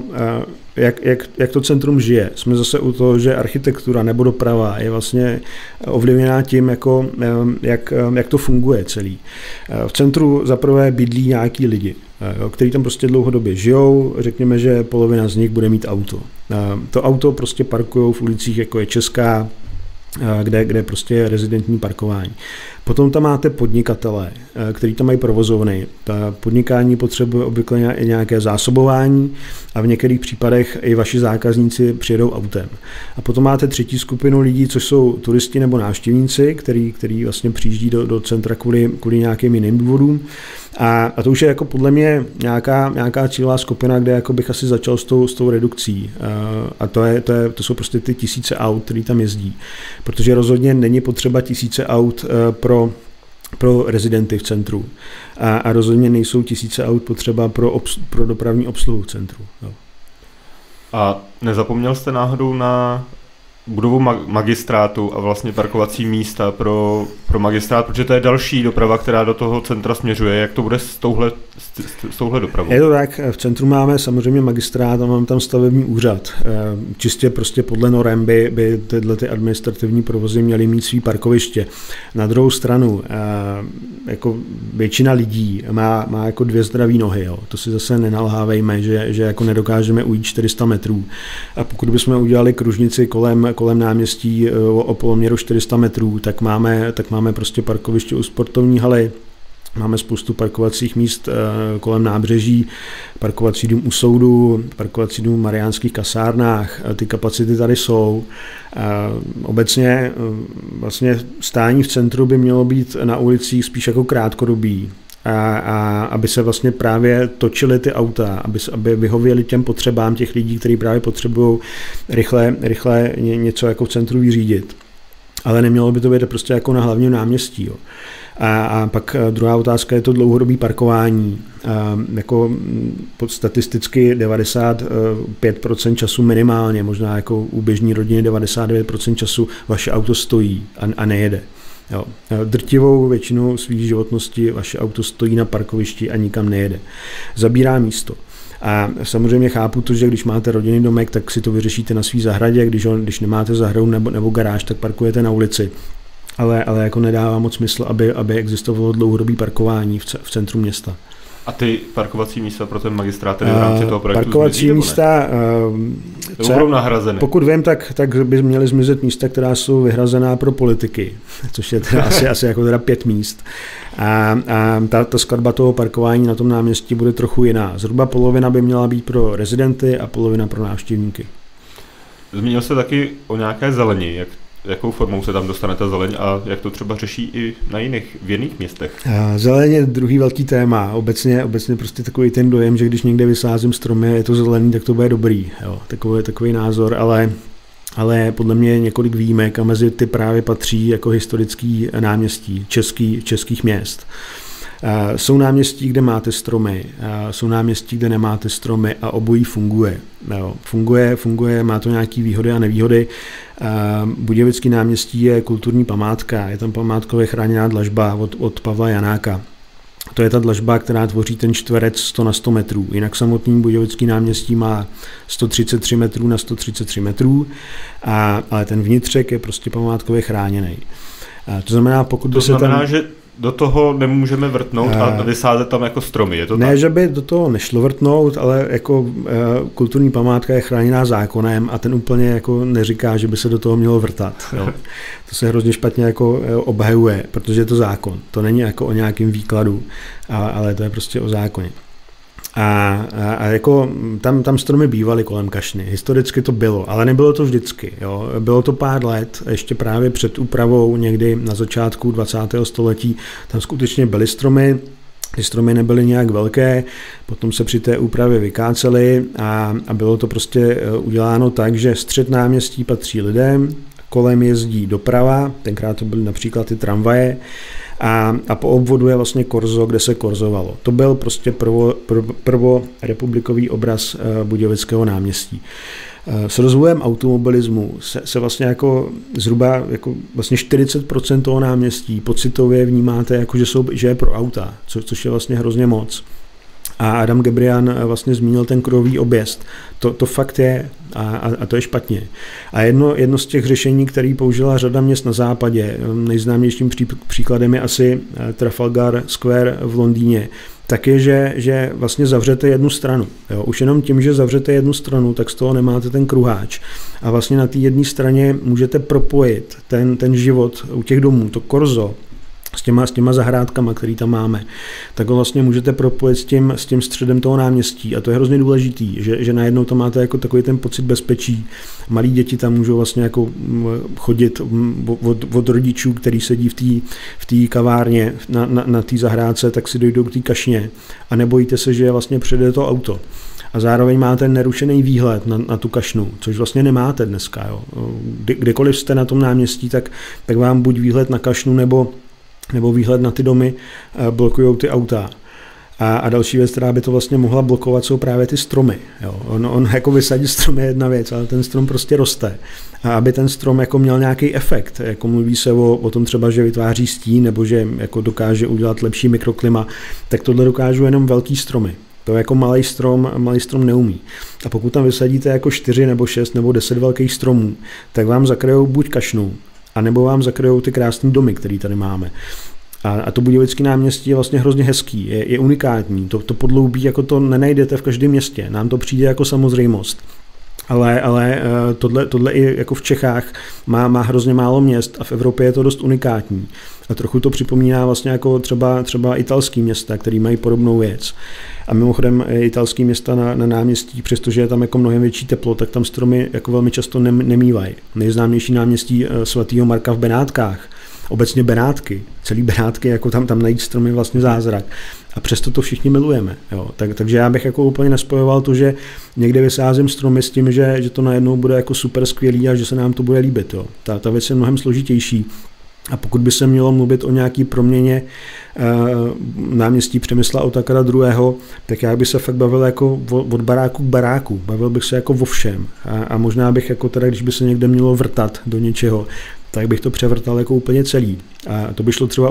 jak to centrum žije. Jsme zase u toho, že architektura nebo doprava je vlastně ovlivněná tím, jako, jak to funguje celý. V centru zaprvé bydlí nějaký lidi, kteří tam prostě dlouhodobě žijou, řekněme, že polovina z nich bude mít auto. To auto prostě parkujou v ulicích, jako je Česká, kde prostě je rezidentní parkování. Potom tam máte podnikatele, kteří tam mají provozovny. Ta podnikání potřebuje obvykle nějaké zásobování a v některých případech i vaši zákazníci přijedou autem. A potom máte třetí skupinu lidí, což jsou turisti nebo návštěvníci, který vlastně přijíždí do centra kvůli nějakým jiným důvodům. A to už je jako podle mě nějaká cílová skupina, kde jako bych asi začal s tou redukcí. A to jsou prostě ty tisíce aut, který tam jezdí. Protože rozhodně není potřeba tisíce aut pro rezidenty v centru. A rozhodně nejsou tisíce aut potřeba pro dopravní obsluhu v centru. Jo.
A nezapomněl jste náhodou na budovu magistrátu a vlastně parkovací místa pro magistrát, protože to je další doprava, která do toho centra směřuje. Jak to bude s touhle dopravou?
Je to tak, v centru máme samozřejmě magistrát a máme tam stavební úřad. Čistě prostě podle norem by tyhle ty administrativní provozy měly mít svý parkoviště. Na druhou stranu, jako většina lidí má jako 2 zdraví nohy. Jo. To si zase nenalhávejme, že jako nedokážeme ujít 400 metrů. A pokud bychom udělali kružnici kolem náměstí o poloměru 400 metrů, tak máme prostě parkoviště u sportovní haly, máme spoustu parkovacích míst kolem nábřeží, parkovací dům u soudu, parkovací dům v Mariánských kasárnách, ty kapacity tady jsou. Obecně vlastně stání v centru by mělo být na ulicích spíš jako krátkodobý. A aby se vlastně právě točily ty auta, aby vyhověly těm potřebám těch lidí, kteří právě potřebují rychle něco jako v centru vyřídit. Ale nemělo by to být prostě jako na hlavním náměstí. Jo. A pak druhá otázka je to dlouhodobé parkování. Jako statisticky 95% času minimálně, možná jako u běžní rodiny 99% času vaše auto stojí a nejede. Jo. Drtivou většinou svých životnosti vaše auto stojí na parkovišti a nikam nejede. Zabírá místo. A samozřejmě chápu to, že když máte rodinný domek, tak si to vyřešíte na svý zahradě, když nemáte zahradu nebo garáž, tak parkujete na ulici. Ale jako nedává moc smysl, aby existovalo dlouhodobé parkování v centru města.
A ty parkovací místa pro ten magistrát tedy v rámci toho projektu
parkovací
zmizí,
místa
budou nahrazeny?
Pokud vím, tak by měly zmizet místa, která jsou vyhrazená pro politiky, což je teda asi jako 5 míst. A ta skladba toho parkování na tom náměstí bude trochu jiná. Zhruba polovina by měla být pro rezidenty a polovina pro návštěvníky.
Zmínil se taky o nějaké zeleni. Jakou formou se tam dostane ta zeleň a jak to třeba řeší i v jiných městech?
Zeleň je druhý velký téma. Obecně prostě takový ten dojem, že když někde vysázím stromy a je to zelený, tak to bude dobrý. Jo, takový názor, ale podle mě několik výjimek a mezi ty právě patří jako historický náměstí českých měst. Jsou náměstí, kde máte stromy, jsou náměstí, kde nemáte stromy a obojí funguje. Jo, funguje, má to nějaké výhody a nevýhody. Budějovický náměstí je kulturní památka, je tam památkově chráněná dlažba od Pavla Janáka. To je ta dlažba, která tvoří ten čtverec 100 na 100 metrů. Jinak samotný Budějovický náměstí má 133 metrů na 133 metrů, ale ten vnitřek je prostě památkově chráněný. To znamená,
že do toho nemůžeme vrtnout a vysázet tam jako stromy, je to
ne,
tak?
Že by do toho nešlo vrtnout, ale jako kulturní památka je chráněná zákonem a ten úplně jako neříká, že by se do toho mělo vrtat. Jo. To se hrozně špatně jako obhajuje, protože je to zákon. To není jako o nějakém výkladu, ale to je prostě o zákoně. A jako tam stromy bývaly kolem kašny. Historicky to bylo, ale nebylo to vždycky. Jo. Bylo to pár let, ještě právě před úpravou někdy na začátku 20. století, tam skutečně byly stromy. Ty stromy nebyly nějak velké, potom se při té úpravě vykácely a bylo to prostě uděláno tak, že střed náměstí patří lidem, kolem jezdí doprava, tenkrát to byly například ty tramvaje, a po obvodu je vlastně korzo, kde se korzovalo. To byl prostě prvorepublikový obraz Budějovického náměstí. S rozvojem automobilismu se vlastně jako zhruba jako vlastně 40% toho náměstí pocitově vnímáte, jako že je pro auta, což je vlastně hrozně moc. A Adam Gebrian vlastně zmínil ten kruhový objezd. To fakt je a to je špatně. A jedno z těch řešení, které použila řada měst na západě, nejznámějším příkladem je asi Trafalgar Square v Londýně. tak je, že vlastně zavřete jednu stranu. Jo? Už jenom tím, že zavřete jednu stranu, tak z toho nemáte ten kruháč. A vlastně na té jedné straně můžete propojit ten život u těch domů, to korzo, s těma zahrádkama, který tam máme, tak ho vlastně můžete propojit s tím středem toho náměstí a to je hrozně důležitý, že najednou tam máte jako takový ten pocit bezpečí. Malí děti tam můžou vlastně jako chodit od rodičů, který sedí v té kavárně na té zahrádce, tak si dojdou k té kašně a nebojíte se, že vlastně přijede to auto. A zároveň máte nerušený výhled na tu kašnu, což vlastně nemáte dneska. Jo. Kdekoliv jste na tom náměstí, tak vám buď výhled na kašnu nebo výhled na ty domy blokují ty auta. A další věc, která by to vlastně mohla blokovat, jsou právě ty stromy. Jo. On jako vysadit strom je jedna věc, ale ten strom prostě roste. A aby ten strom jako měl nějaký efekt, jako mluví se o tom třeba, že vytváří stín nebo že jako dokáže udělat lepší mikroklima, tak tohle dokážou jenom velký stromy. To jako malý strom neumí. A pokud tam vysadíte jako 4 nebo 6 nebo 10 velkých stromů, tak vám zakryjou buď kašnu, anebo vám zakryjou ty krásné domy, které tady máme. A to Budějovické náměstí je vlastně hrozně hezký, je unikátní. To podloubí jako to nenajdete v každém městě. Nám to přijde jako samozřejmost. Ale tohle i jako v Čechách má hrozně málo měst a v Evropě je to dost unikátní. A trochu to připomíná vlastně jako třeba italský města, který mají podobnou věc. A mimochodem italský města na náměstí, přestože je tam jako mnohem větší teplo, tak tam stromy jako velmi často nemývají. Nejznámější náměstí svatého Marka v Benátkách, obecně Benátky, celý Benátky, jako tam najít stromy vlastně zázrak. A přesto to všichni milujeme. Jo. Takže já bych jako úplně nespojoval to, že někde vysázím stromy s tím, že to najednou bude jako super skvělý a že se nám to bude líbit. Jo. Ta věc je mnohem složitější. A pokud by se mělo mluvit o nějaký proměně náměstí Přemysla Otakara II., tak já bych se fakt bavil jako od baráku k baráku. Bavil bych se jako o všem. A možná bych jako teda, když by se někde mělo vrtat do něčeho, tak bych to převrtal jako úplně celý. A to by šlo třeba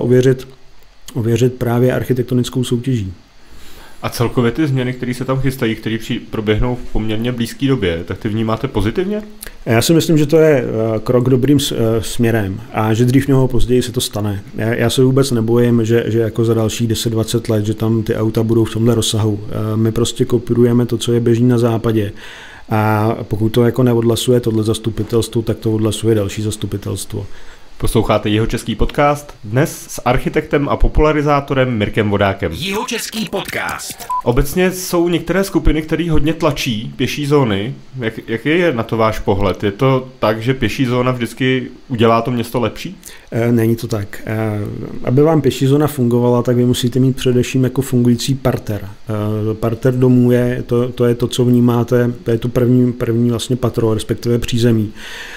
ověřit právě architektonickou soutěží.
A celkově ty změny, které se tam chystají, které proběhnou v poměrně blízké době, tak ty vnímáte pozitivně?
Já si myslím, že to je krok dobrým směrem a že dřív nebo později se to stane. Já se vůbec nebojím, že jako za další 10-20 let, že tam ty auta budou v tomhle rozsahu. My prostě kopírujeme to, co je běžný na západě. A pokud to jako neodhlasuje tohle zastupitelstvo, tak to odhlasuje další zastupitelstvo.
Posloucháte Jihočeský podcast, dnes s architektem a popularizátorem Mirkem Vodákem.
Jihočeský podcast.
Obecně jsou některé skupiny, které hodně tlačí pěší zóny. Jaký je na to váš pohled? Je to tak, že pěší zóna vždycky udělá to město lepší?
Není to tak. Aby vám pěší zóna fungovala, tak vy musíte mít především jako fungující parter. Parter domů to je to, co vnímáte, to je to první vlastně patro, respektive přízemí.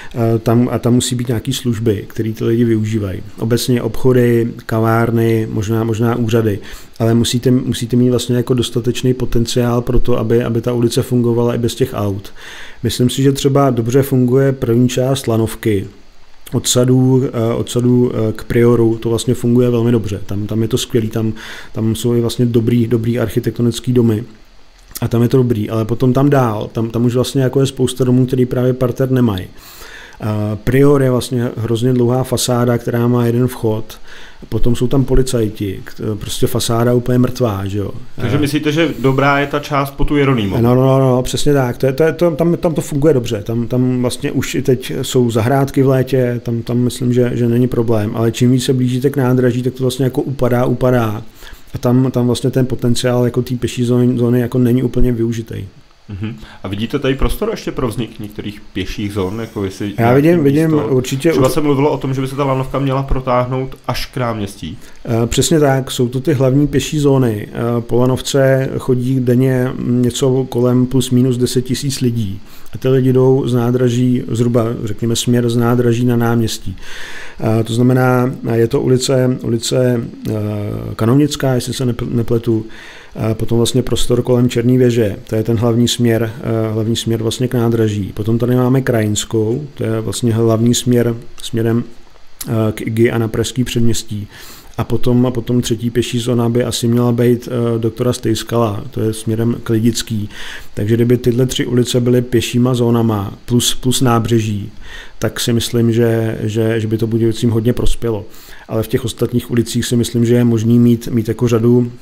Tam musí být nějaké služby, které ty lidi využívají. Obecně obchody, kavárny, možná úřady, ale musíte mít vlastně jako dostatečný potenciál pro to, aby ta ulice fungovala i bez těch aut. Myslím si, že třeba dobře funguje první část Lanovky. Od sadu k Prioru to vlastně funguje velmi dobře. Tam je to skvělý, tam jsou i vlastně dobrý architektonický domy. A tam je to dobrý, ale potom tam dál, tam už vlastně jako je spousta domů, který právě parter nemají. Prior je vlastně hrozně dlouhá fasáda, která má jeden vchod. Potom jsou tam policajti, prostě fasáda úplně mrtvá, že jo.
Takže myslíte, že dobrá je ta část po tu Jeronýmovou?
No, přesně tak. Tam to funguje dobře. Tam vlastně už i teď jsou zahrádky v létě, tam myslím, že není problém. Ale čím víc se blížíte k nádraží, tak to vlastně jako upadá. A tam vlastně ten potenciál jako té pěší zóny jako není úplně využitý.
Uhum. A vidíte tady prostor ještě pro vznik některých pěších zón? Jako
já vidím určitě.
Třeba se mluvilo o tom, že by se ta Lanovka měla protáhnout až k náměstí.
Přesně tak, jsou to ty hlavní pěší zóny. Po Lanovce chodí denně něco kolem plus minus 10 000 lidí. A ty lidi jdou z nádraží, zhruba řekněme směr z nádraží na náměstí. To znamená, je to ulice Kanovnická, jestli se nepletu, potom vlastně prostor kolem Černý věže, to je ten hlavní směr vlastně k nádraží. Potom tady máme Krajinskou, to je vlastně hlavní směrem k IGI a na Pražský předměstí. A potom třetí pěší zóna by asi měla být doktora Stejskala, to je směrem k Lidický. Takže kdyby tyhle 3 ulice byly pěšíma zónama plus nábřeží, tak si myslím, že by to Budějovicím hodně prospělo. Ale v těch ostatních ulicích si myslím, že je možný mít jako řadu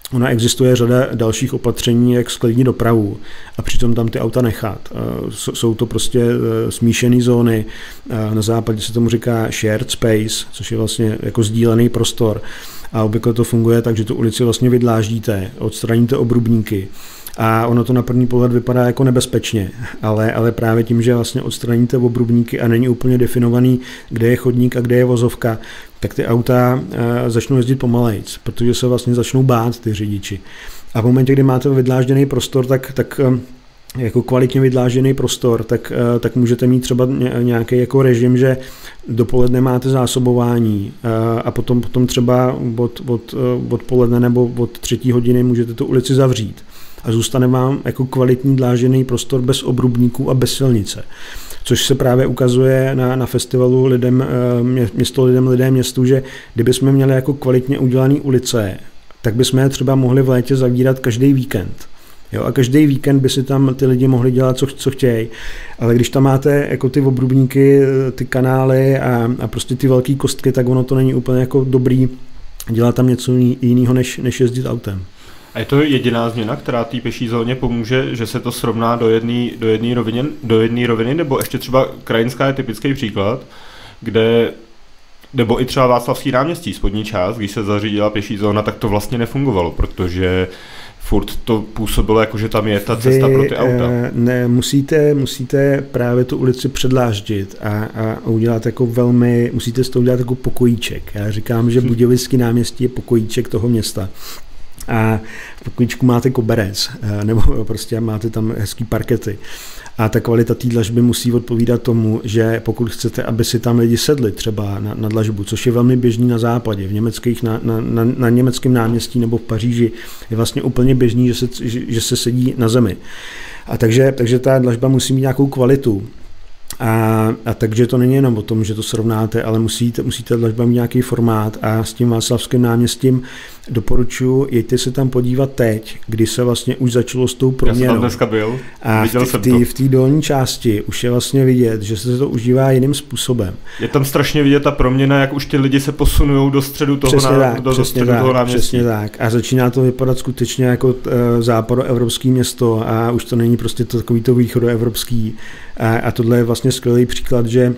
ona existuje řada dalších opatření, jak zklidnit dopravu a přitom tam ty auta nechat. Jsou to prostě smíšené zóny, na západě se tomu říká shared space, což je vlastně jako sdílený prostor a obvykle to funguje tak, že tu ulici vlastně vydláždíte, odstraníte obrubníky a ono to na první pohled vypadá jako nebezpečně, ale právě tím, že vlastně odstraníte obrubníky a není úplně definovaný, kde je chodník a kde je vozovka, tak ty auta začnou jezdit pomalejc, protože se vlastně začnou bát ty řidiči. A v momentě, kdy máte vydlážděný prostor, tak jako kvalitně vydlážděný prostor, tak můžete mít třeba nějaký jako režim, že dopoledne máte zásobování a potom třeba od poledne nebo od 3. hodiny můžete tu ulici zavřít. A zůstane vám jako kvalitní dlážděný prostor bez obrubníků a bez silnice. Což se právě ukazuje na festivalu Město lidem, lidé městu, že kdybychom měli jako kvalitně udělané ulice, tak bychom je třeba mohli v létě zavírat každý víkend. Jo, a každý víkend by si tam ty lidi mohli dělat, co chtějí. Ale když tam máte jako ty obrubníky, ty kanály a prostě ty velké kostky, tak ono to není úplně jako dobrý dělat tam něco jiného, než jezdit autem.
A je to jediná změna, která té pěší zóně pomůže, že se to srovná do jedné roviny, nebo ještě třeba Krajinská je typický příklad, kde, nebo i třeba Václavský náměstí, spodní část, když se zařídila pěší zóna, tak to vlastně nefungovalo, protože furt to působilo jako, že tam je ta cesta pro ty auta.
Ne, musíte právě tu ulici předláždit a udělat jako musíte z toho udělat jako pokojíček. Já říkám, že Budějovický náměstí je pokojíček toho města. A v pokojíčku máte koberec, nebo prostě máte tam hezký parkety. A ta kvalita té dlažby musí odpovídat tomu, že pokud chcete, aby si tam lidi sedli třeba na dlažbu, což je velmi běžný na západě, na německém náměstí nebo v Paříži je vlastně úplně běžný, že se sedí na zemi. A takže ta dlažba musí mít nějakou kvalitu. A takže to není jenom o tom, že to srovnáte, ale musíte dlažba mít nějaký formát a s tím Václavským náměstím doporučuji, jeďte se tam podívat teď, kdy se vlastně už začalo s tou proměnou. Já jsem tam
dneska byl,
a v té dolní části už je vlastně vidět, že se to užívá jiným způsobem.
Je tam strašně vidět ta proměna, jak už ty lidi se posunují do středu toho toho náměstí.
Přesně tak. A začíná to vypadat skutečně jako západoevropský město a už to není prostě takový to východoevropský. A tohle je vlastně skvělý příklad, že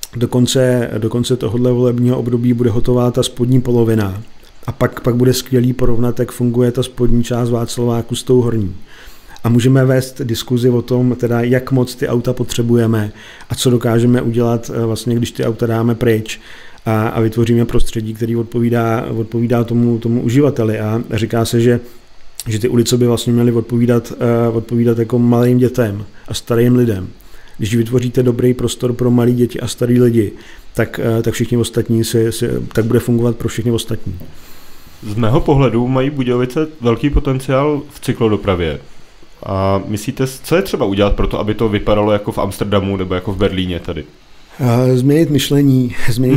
do konce tohohle volebního období bude hotová ta spodní polovina. A pak bude skvělý porovnat, jak funguje ta spodní část Václaváku s tou horní. A můžeme vést diskuzi o tom, teda jak moc ty auta potřebujeme a co dokážeme udělat, vlastně, když ty auta dáme pryč a vytvoříme prostředí, který odpovídá tomu uživateli. A říká se, že ty ulice by vlastně měly odpovídat jako malým dětem a starým lidem. Když vytvoříte dobrý prostor pro malé děti a starý lidi, tak všichni ostatní tak bude fungovat pro všechny ostatní.
Z mého pohledu mají Budějovice velký potenciál v cyklodopravě. A myslíte, co je třeba udělat pro to, aby to vypadalo jako v Amsterdamu nebo jako v Berlíně tady?
Změnit myšlení.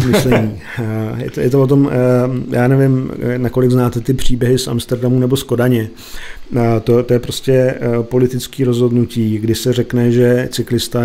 Je to o tom, já nevím, nakolik znáte ty příběhy z Amsterdamu nebo z Kodaně. To je prostě politické rozhodnutí, kdy se řekne, že cyklista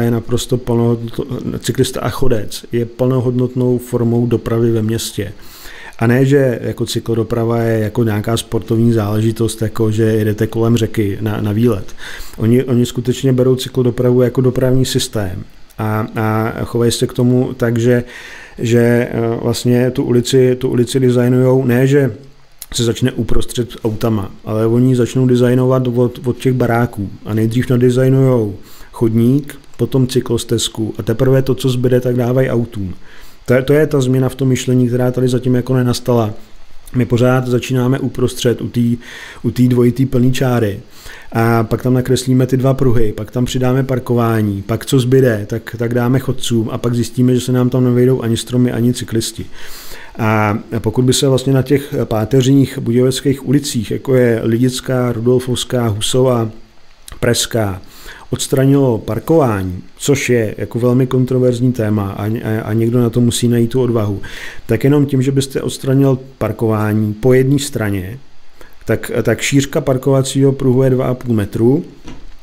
a chodec je plnohodnotnou formou dopravy ve městě. A ne, že jako cyklodoprava je jako nějaká sportovní záležitost, jako že jedete kolem řeky na výlet. Oni skutečně berou cyklodopravu jako dopravní systém. A chovají se k tomu tak, že vlastně tu ulici designujou, ne, že se začne uprostřed autama, ale oni začnou designovat od těch baráků a nejdřív nadizajnujou chodník, potom cyklostezku a teprve to, co zbyde, tak dávají autům. To je ta změna v tom myšlení, která tady zatím jako nenastala. My pořád začínáme uprostřed u té dvojitý plný čáry a pak tam nakreslíme ty 2 pruhy, pak tam přidáme parkování, pak co zbyde, tak dáme chodcům a pak zjistíme, že se nám tam nevejdou ani stromy, ani cyklisti. A pokud by se vlastně na těch páteřních budějovických ulicích, jako je Lidická, Rudolfovská, Husová, Pražská, odstranilo parkování, což je jako velmi kontroverzní téma a někdo na to musí najít tu odvahu, tak jenom tím, že byste odstranil parkování po jedné straně, tak šířka parkovacího pruhu je 2,5 metru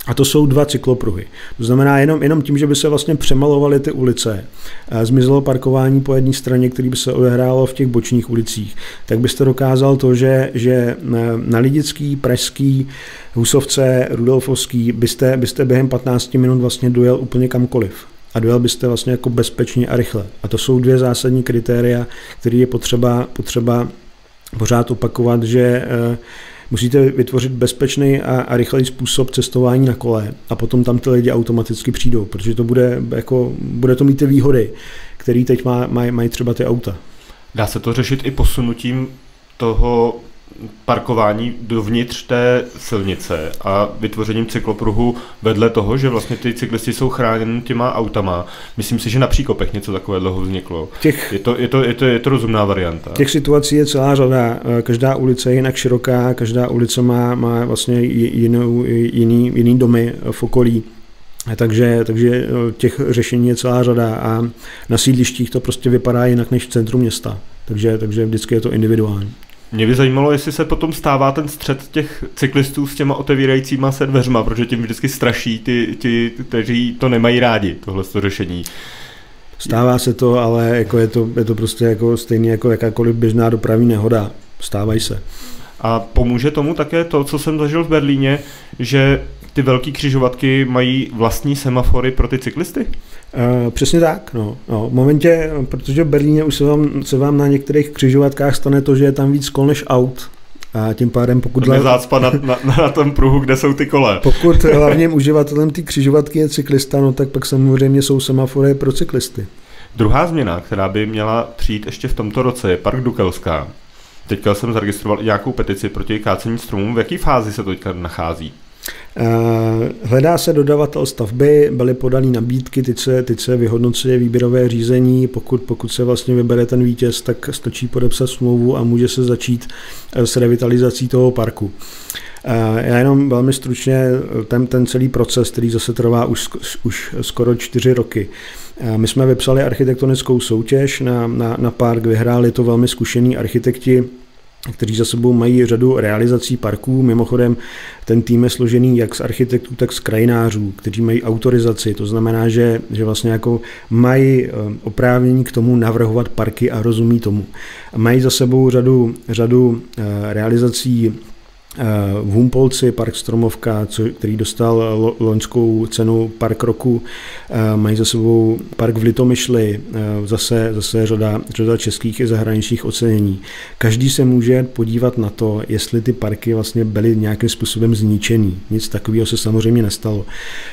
A to jsou 2 cyklopruhy. To znamená jenom tím, že by se vlastně přemalovaly ty ulice, zmizelo parkování po jedné straně, který by se odehrálo v těch bočních ulicích, tak byste dokázal to, že na Lidický, Pražský, Husovce, Rudolfovský byste během 15 minut vlastně dojel úplně kamkoliv. A dojel byste vlastně jako bezpečně a rychle. A to jsou 2 zásadní kritéria, které je potřeba pořád opakovat, že musíte vytvořit bezpečný a rychlý způsob cestování na kole a potom tam ty lidi automaticky přijdou, protože to bude to mít ty výhody, které teď mají třeba ty auta.
Dá se to řešit i posunutím toho parkování dovnitř té silnice a vytvořením cyklopruhu vedle toho, že vlastně ty cyklisti jsou chráněni těma autama. Myslím si, že na Příkopech něco takového vzniklo. Je to rozumná varianta.
Těch situací je celá řada. Každá ulice je jinak široká, každá ulice má vlastně jiný domy v okolí. Takže těch řešení je celá řada a na sídlištích to prostě vypadá jinak než v centru města. Takže vždycky je to individuální.
Mě by zajímalo, jestli se potom stává ten střet těch cyklistů s těma otevírajícíma se dveřma, protože tím vždycky straší ty, kteří to nemají rádi, tohle řešení.
Stává se to, ale jako je to prostě jako stejně jako jakákoliv běžná dopravní nehoda. Stávají se.
A pomůže tomu také to, co jsem zažil v Berlíně, že ty velké křižovatky mají vlastní semafory pro ty cyklisty?
Přesně tak. No. V momentě, protože v Berlíně už se vám na některých křižovatkách stane to, že je tam víc kol než aut. A tím pádem, pokud...
To je zácpa na tom pruhu, kde jsou ty kole.
Pokud hlavním uživatelem té křižovatky je cyklista, no tak pak samozřejmě jsou semafory pro cyklisty.
Druhá změna, která by měla přijít ještě v tomto roce, je Park Dukelská. Teďka jsem zaregistroval i nějakou petici proti kácení stromů. V jaké fázi se to teďka nachází?
Hledá se dodavatel stavby, byly podané nabídky, teď se vyhodnocuje výběrové řízení, pokud se vlastně vybere ten vítěz, tak stačí podepsat smlouvu a může se začít s revitalizací toho parku. Já jenom velmi stručně ten celý proces, který zase trvá už skoro 4 roky. My jsme vypsali architektonickou soutěž na park, vyhráli to velmi zkušení architekti, kteří za sebou mají řadu realizací parků. Mimochodem, ten tým je složený jak z architektů, tak z krajinářů, kteří mají autorizaci. To znamená, že vlastně jako mají oprávnění k tomu navrhovat parky a rozumí tomu. Mají za sebou řadu realizací v Humpolci, park Stromovka, který dostal loňskou cenu Park roku, mají za sebou park v Litomyšli, zase řada českých i zahraničních ocenění. Každý se může podívat na to, jestli ty parky vlastně byly nějakým způsobem zničený. Nic takového se samozřejmě nestalo.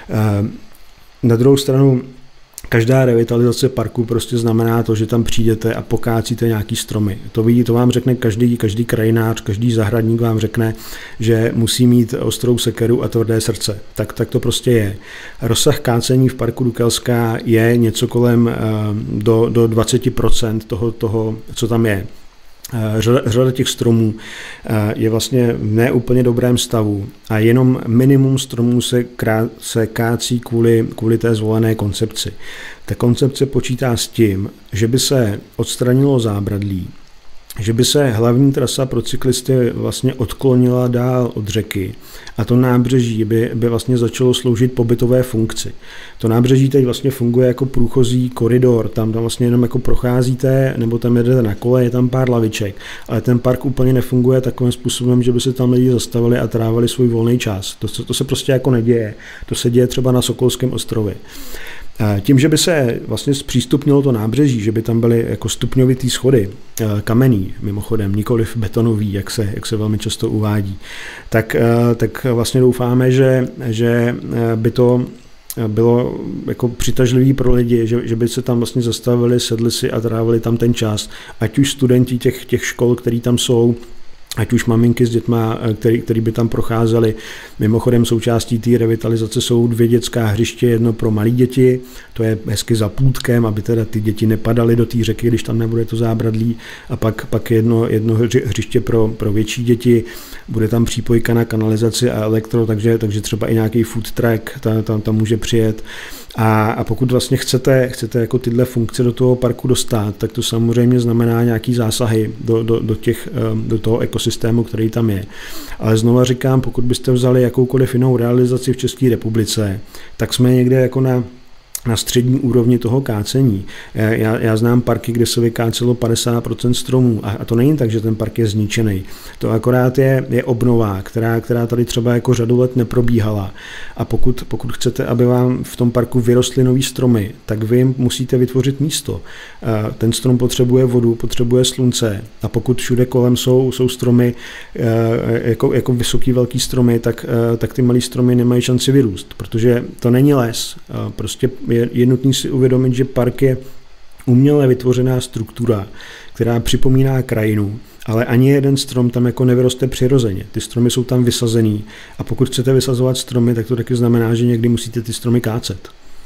Na druhou stranu, každá revitalizace parku prostě znamená to, že tam přijdete a pokácíte nějaký stromy. To vám řekne každý krajinář, každý zahradník vám řekne, že musí mít ostrou sekeru a tvrdé srdce. Tak to prostě je. Rozsah kácení v parku Dukelská je něco kolem do 20% toho, co tam je. Řada těch stromů je vlastně v neúplně dobrém stavu a jenom minimum stromů se kácí kvůli té zvolené koncepci. Ta koncepce počítá s tím, že by se odstranilo zábradlí, že by se hlavní trasa pro cyklisty vlastně odklonila dál od řeky a to nábřeží by vlastně začalo sloužit pobytové funkci. To nábřeží teď vlastně funguje jako průchozí koridor, tam vlastně jenom jako procházíte nebo tam jedete na kole, je tam pár laviček, ale ten park úplně nefunguje takovým způsobem, že by se tam lidi zastavili a trávali svůj volný čas. To se prostě jako neděje. To se děje třeba na Sokolském ostrově. Tím, že by se vlastně zpřístupnilo to nábřeží, že by tam byly jako stupňovitý schody, kamenný mimochodem, nikoliv betonový, jak se velmi často uvádí, tak vlastně doufáme, že by to bylo jako přitažlivý pro lidi, že by se tam vlastně zastavili, sedli si a trávili tam ten čas, ať už studenti těch škol, který tam jsou, ať už maminky s dětma, který by tam procházeli. Mimochodem součástí té revitalizace jsou 2 dětská hřiště, jedno pro malé děti, to je hezky za plůtkem, aby teda ty děti nepadaly do té řeky, když tam nebude to zábradlí, a pak jedno hřiště pro větší děti, bude tam přípojka na kanalizaci a elektro, takže třeba i nějaký food truck tam může přijet. A pokud vlastně chcete jako tyhle funkce do toho parku dostat, tak to samozřejmě znamená nějaký zásahy do toho ekosystému. ekosystému, který tam je. Ale znova říkám, pokud byste vzali jakoukoliv jinou realizaci v České republice, tak jsme někde jako na střední úrovni toho kácení. Já znám parky, kde se vykácelo 50% stromů a to není tak, že ten park je zničený. To akorát je obnova, která tady třeba jako řadu let neprobíhala. A pokud chcete, aby vám v tom parku vyrostly nový stromy, tak vy jim musíte vytvořit místo. Ten strom potřebuje vodu, potřebuje slunce a pokud všude kolem jsou stromy, jako vysoký velký stromy, tak ty malý stromy nemají šanci vyrůst, protože to není les. Prostě je nutné si uvědomit, že park je uměle vytvořená struktura, která připomíná krajinu, ale ani jeden strom tam jako nevyroste přirozeně. Ty stromy jsou tam vysazený a pokud chcete vysazovat stromy, tak to taky znamená, že někdy musíte ty stromy kácet.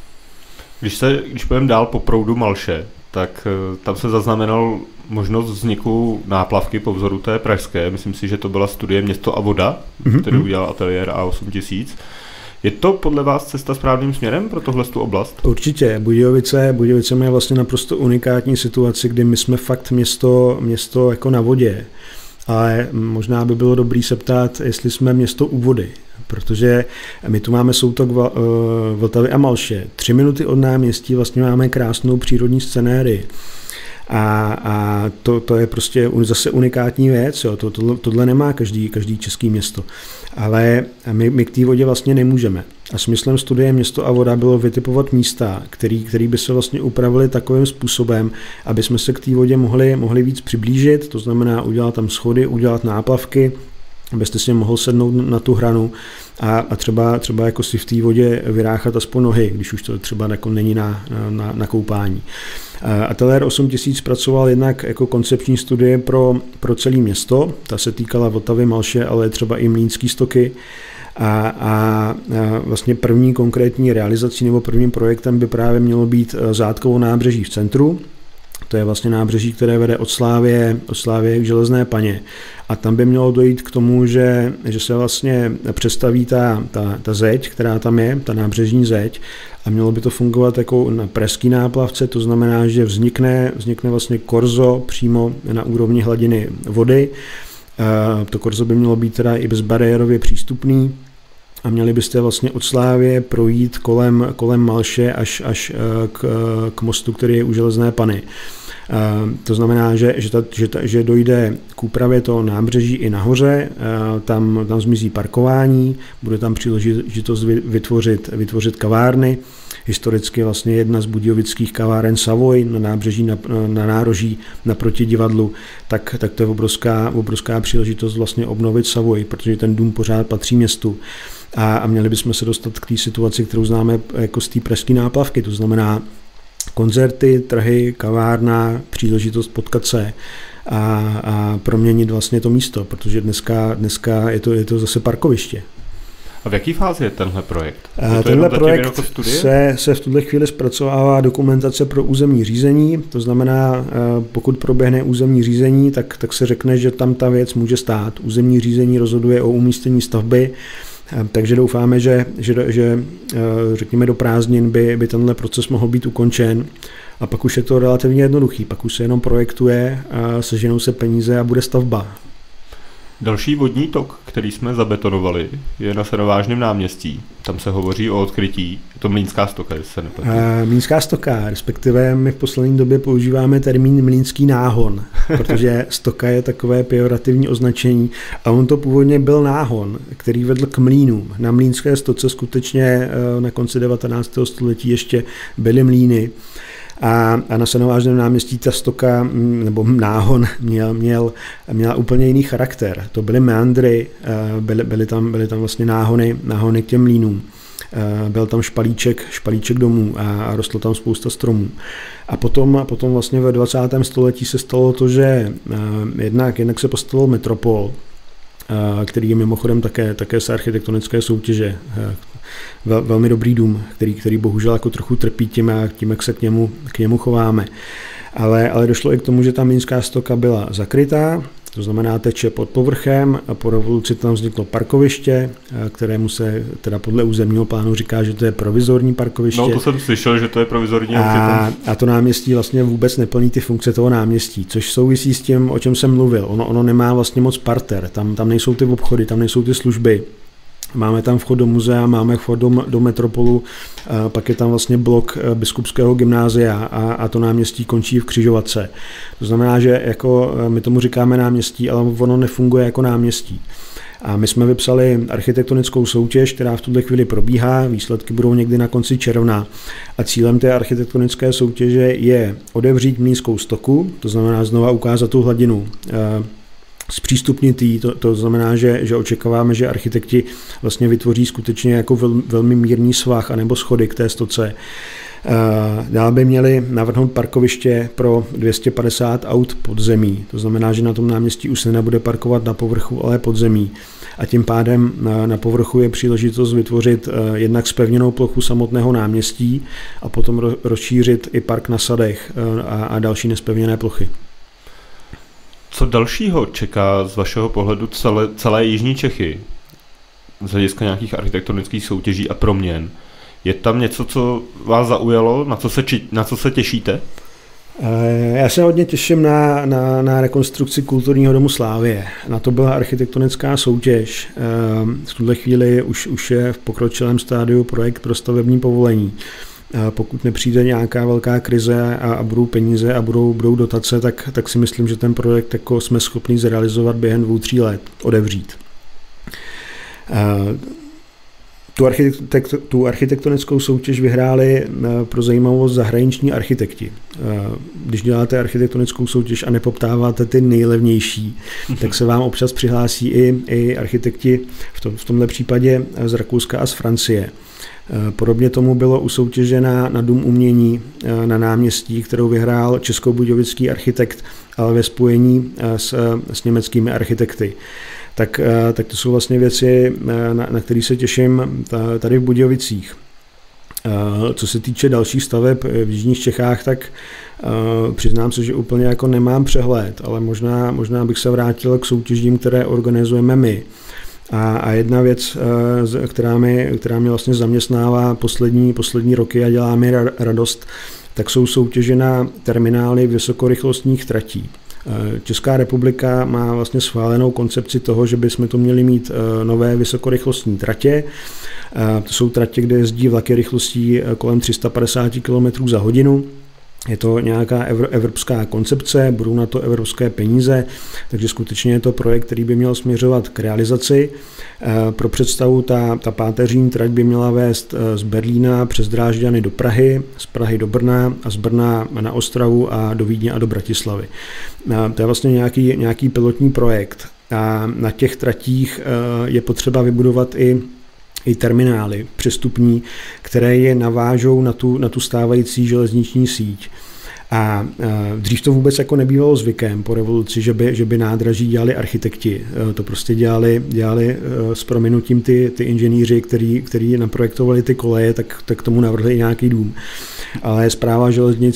Když půjdeme dál po proudu Malše, tak tam se zaznamenal možnost vzniku náplavky po vzoru té pražské. Myslím si, že to byla studie Město a voda, kterou udělal ateliér A8000. Je to podle vás cesta správným směrem pro tohletu oblast?
Určitě. Budějovice je vlastně naprosto unikátní situaci, kdy my jsme fakt město jako na vodě. Ale možná by bylo dobré se ptát, jestli jsme město u vody. Protože my tu máme soutok Vltavy a Malše. 3 minuty od náměstí vlastně máme krásnou přírodní scenérii. A to je prostě zase unikátní věc, jo. Tohle nemá každý český město. Ale my k té vodě vlastně nemůžeme. A smyslem studie Město a voda bylo vytipovat místa, který by se vlastně upravili takovým způsobem, aby jsme se k té vodě mohli víc přiblížit, to znamená udělat tam schody, udělat náplavky, abyste si mohl sednout na tu hranu a třeba jako si v té vodě vyráchat aspoň nohy, když už to třeba jako není na koupání. Ateliér 8000 pracoval jednak jako koncepční studie pro celé město, ta se týkala Vltavy, Malše, ale třeba i Mlýnský Stoky. A vlastně první konkrétní realizací nebo prvním projektem by právě mělo být Zátkovo nábřeží v centru. To je vlastně nábřeží, které vede od Slávie k Železné Paně. A tam by mělo dojít k tomu, že se vlastně představí ta zeď, která tam je, ta nábřežní zeď, a mělo by to fungovat jako na pražský náplavce, to znamená, že vznikne vlastně korzo přímo na úrovni hladiny vody. To korzo by mělo být teda i bezbariérově přístupný a měli byste vlastně od Slávie projít kolem Malše až k mostu, který je u Železné Pany. To znamená, že dojde k úpravě toho nábřeží i nahoře, tam zmizí parkování, bude tam příležitost vytvořit kavárny. Historicky vlastně jedna z budějovických kaváren Savoy na nábřeží na nároží naproti divadlu, tak to je obrovská příležitost vlastně obnovit Savoy, protože ten dům pořád patří městu. A měli bychom se dostat k té situaci, kterou známe jako z té pražské náplavky, to znamená koncerty, trhy, kavárna, příležitost potkat se a proměnit vlastně to místo, protože dneska je to zase parkoviště.
A v jaký fázi je tenhle projekt?
Tenhle projekt se v tuhle chvíli zpracovává dokumentace pro územní řízení, to znamená, pokud proběhne územní řízení, tak se řekne, že tam ta věc může stát. Územní řízení rozhoduje o umístění stavby, takže doufáme, že řekněme do prázdnin by tenhle proces mohl být ukončen a pak už je to relativně jednoduchý, pak už se jenom projektuje, seženou se peníze a bude stavba.
Další vodní tok, který jsme zabetonovali, je na Starovážném náměstí. Tam se hovoří o odkrytí, je to Mlýnská Stoka, jestli se nepletu.
Mlýnská Stoka, respektive my v poslední době používáme termín Mlýnský náhon, protože stoka je takové pejorativní označení a on to původně byl náhon, který vedl k mlýnům. Na Mlýnské Stoce skutečně na konci 19. století ještě byly mlýny. A na Stanovážném náměstí ta stoka nebo náhon měla úplně jiný charakter. To byly meandry, byly tam vlastně náhony k těm mlýnům. Byl tam špalíček domů a rostlo tam spousta stromů. A potom vlastně ve 20. století se stalo to, že jednak se postavil Metropol, který je mimochodem také z architektonické soutěže. Velmi dobrý dům, který bohužel jako trochu trpí tím, jak se k němu chováme. Ale došlo i k tomu, že ta Mlýnská Stoka byla zakrytá To znamená, teče pod povrchem a po revoluci tam vzniklo parkoviště, kterému se teda podle územního plánu říká, že to je provizorní parkoviště.
No to jsem slyšel, že to je provizorní.
A to náměstí vlastně vůbec neplní ty funkce toho náměstí, což souvisí s tím, o čem jsem mluvil. Ono nemá vlastně moc parter, tam nejsou ty obchody, tam nejsou ty služby. Máme tam vchod do muzea, máme vchod do metropolu, pak je tam vlastně blok biskupského gymnázia a to náměstí končí v křižovatce. To znamená, že jako my tomu říkáme náměstí, ale ono nefunguje jako náměstí. A my jsme vypsali architektonickou soutěž, která v tuhle chvíli probíhá, výsledky budou někdy na konci června. A cílem té architektonické soutěže je otevřít Mlýnskou stoku, to znamená znova ukázat tu hladinu, zpřístupnit jí, to znamená, že očekáváme, že architekti vlastně vytvoří skutečně jako velmi mírný svah anebo schody k té stoce. Dál by měli navrhnout parkoviště pro 250 aut pod zemí. To znamená, že na tom náměstí už se nebude parkovat na povrchu, ale pod zemí. A tím pádem na povrchu je příležitost vytvořit jednak zpevněnou plochu samotného náměstí a potom rozšířit i park na sadech a další nespevněné plochy.
Co dalšího čeká z vašeho pohledu celé jižní Čechy z hlediska nějakých architektonických soutěží a proměn? Je tam něco, co vás zaujalo, na co se těšíte?
Já se hodně těším na rekonstrukci kulturního domu Slávie. Na to byla architektonická soutěž. V tuhle chvíli už je v pokročilém stádiu projekt pro stavební povolení. Pokud nepřijde nějaká velká krize a budou peníze a budou dotace, tak si myslím, že ten projekt jako jsme schopni zrealizovat během 2-3 let, odevřít. Tu architektonickou soutěž vyhráli pro zajímavost zahraniční architekti. Když děláte architektonickou soutěž a nepoptáváte ty nejlevnější, tak se vám občas přihlásí i architekti, v tomhle případě z Rakouska a z Francie. Podobně tomu bylo u soutěže na Dům umění na náměstí, kterou vyhrál českobudějovický architekt, ale ve spojení s německými architekty. Tak to jsou vlastně věci, na které se těším tady v Budějovicích. Co se týče dalších staveb v jižních Čechách, tak přiznám se, že úplně jako nemám přehled, ale možná bych se vrátil k soutěžím, které organizujeme my. A jedna věc, která mě vlastně zaměstnává poslední roky a dělá mi radost, tak jsou soutěže na terminály vysokorychlostních tratí. Česká republika má vlastně schválenou koncepci toho, že bychom to měli mít nové vysokorychlostní tratě. To jsou tratě, kde jezdí vlaky rychlostí kolem 350 km za hodinu. Je to nějaká evropská koncepce, budou na to evropské peníze, takže skutečně je to projekt, který by měl směřovat k realizaci. Pro představu ta páteřní trať by měla vést z Berlína přes Drážďany do Prahy, z Prahy do Brna a z Brna na Ostravu a do Vídně a do Bratislavy. To je vlastně nějaký pilotní projekt a na těch tratích je potřeba vybudovat i terminály přestupní, které je navážou na tu stávající železniční síť. A dřív to vůbec jako nebývalo zvykem po revoluci, že by nádraží dělali architekti. To prostě dělali s prominutím ty inženýři, kteří naprojektovali ty koleje, tak tomu navrhli nějaký dům. Ale správa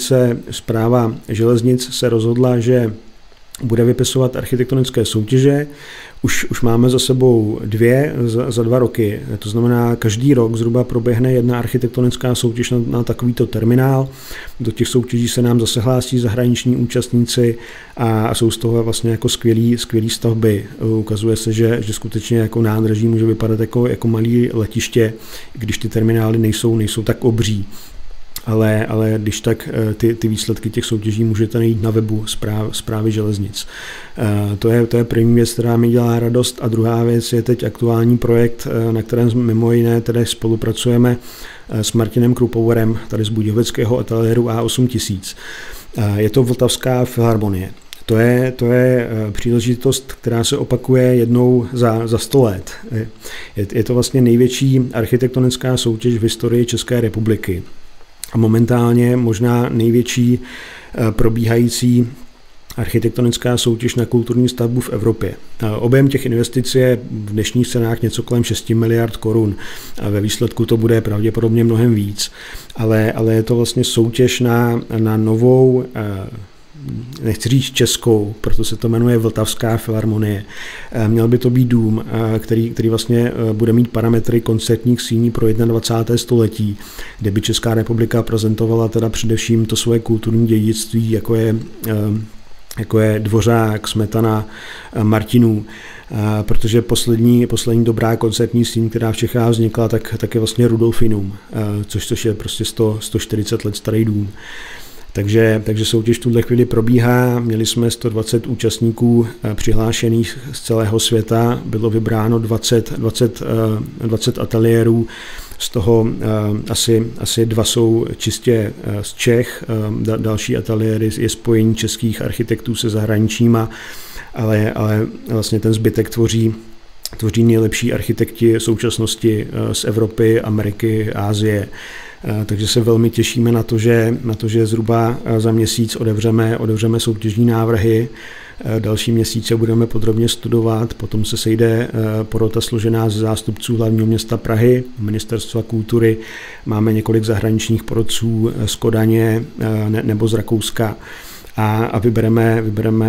železnic se rozhodla, že bude vypisovat architektonické soutěže. Už máme za sebou 2 za 2 roky. To znamená, každý rok zhruba proběhne jedna architektonická soutěž na takovýto terminál. Do těch soutěží se nám zase hlásí zahraniční účastníci a jsou z toho vlastně jako skvělý stavby. Ukazuje se, že skutečně jako nádraží může vypadat jako malé letiště, když ty terminály nejsou tak obří. Ale když tak ty výsledky těch soutěží můžete najít na webu Správy železnic. To je první věc, která mi dělá radost, a druhá věc je teď aktuální projekt, na kterém mimo jiné tedy spolupracujeme s Martinem Krupowerem, tady z budějovického ateliéru A8000. Je to Vltavská filharmonie. To je příležitost, která se opakuje jednou za 100 let. Je to vlastně největší architektonická soutěž v historii České republiky. A momentálně možná největší probíhající architektonická soutěž na kulturní stavbu v Evropě. Objem těch investic je v dnešních cenách něco kolem 6 miliard korun a ve výsledku to bude pravděpodobně mnohem víc. Ale je to vlastně soutěž na novou nechci říct českou, proto se to jmenuje Vltavská filharmonie. Měl by to být dům, který vlastně bude mít parametry koncertních síní pro 21. století, kde by Česká republika prezentovala teda především to svoje kulturní dědictví, jako je Dvořák, Smetana, Martinů, protože poslední dobrá koncertní síň, která v Čechách vznikla, tak je vlastně Rudolfinum, což je prostě 140 let starý dům. Takže soutěž v tuhle chvíli probíhá, měli jsme 120 účastníků přihlášených z celého světa, bylo vybráno 20 ateliérů, z toho asi 2 jsou čistě z Čech, další ateliéry je spojení českých architektů se zahraničíma, ale vlastně ten zbytek tvoří nejlepší architekti současnosti z Evropy, Ameriky, Asie. Takže se velmi těšíme na to, že zhruba za měsíc otevřeme soutěžní návrhy. Další měsíce budeme podrobně studovat, potom se sejde porota složená ze zástupců hlavního města Prahy, Ministerstva kultury, máme několik zahraničních porodců z Kodaně nebo z Rakouska a vybereme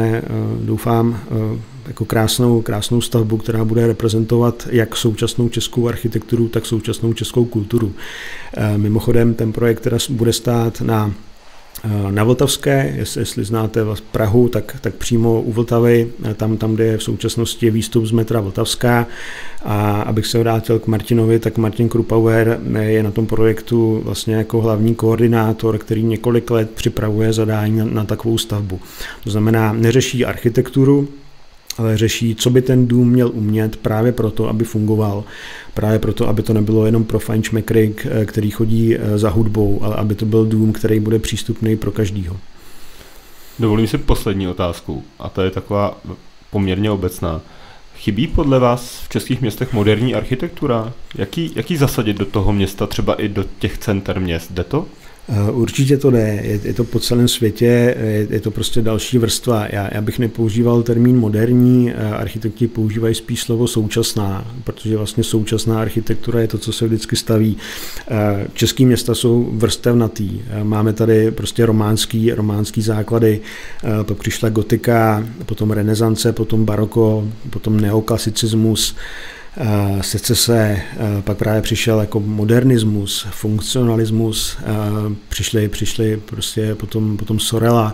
doufám, jako krásnou stavbu, která bude reprezentovat jak současnou českou architekturu, tak současnou českou kulturu. Mimochodem ten projekt teda bude stát na Vltavské, jestli znáte Prahu, tak přímo u Vltavy, tam, kde je v současnosti výstup z metra Vltavská. A abych se vrátil k Martinovi, tak Martin Krupauer je na tom projektu vlastně jako hlavní koordinátor, který několik let připravuje zadání na takovou stavbu. To znamená, neřeší architekturu, ale řeší, co by ten dům měl umět právě proto, aby fungoval, právě proto, aby to nebylo jenom pro fajnšmekry, který chodí za hudbou, ale aby to byl dům, který bude přístupný pro každýho.
Dovolím si poslední otázku, a to je taková poměrně obecná. Chybí podle vás v českých městech moderní architektura? Jaký zasadit do toho města, třeba i do těch center měst? Jde to?
Určitě to jde, je to po celém světě, je to prostě další vrstva. Já bych nepoužíval termín moderní, architekti používají spíš slovo současná, protože vlastně současná architektura je to, co se vždycky staví. Český města jsou vrstevnatý, máme tady prostě románský základy, pak přišla gotika, potom renesance, potom baroko, potom neoklasicismus, secese, pak právě přišel jako modernismus, funkcionalismus, přišli prostě potom Sorella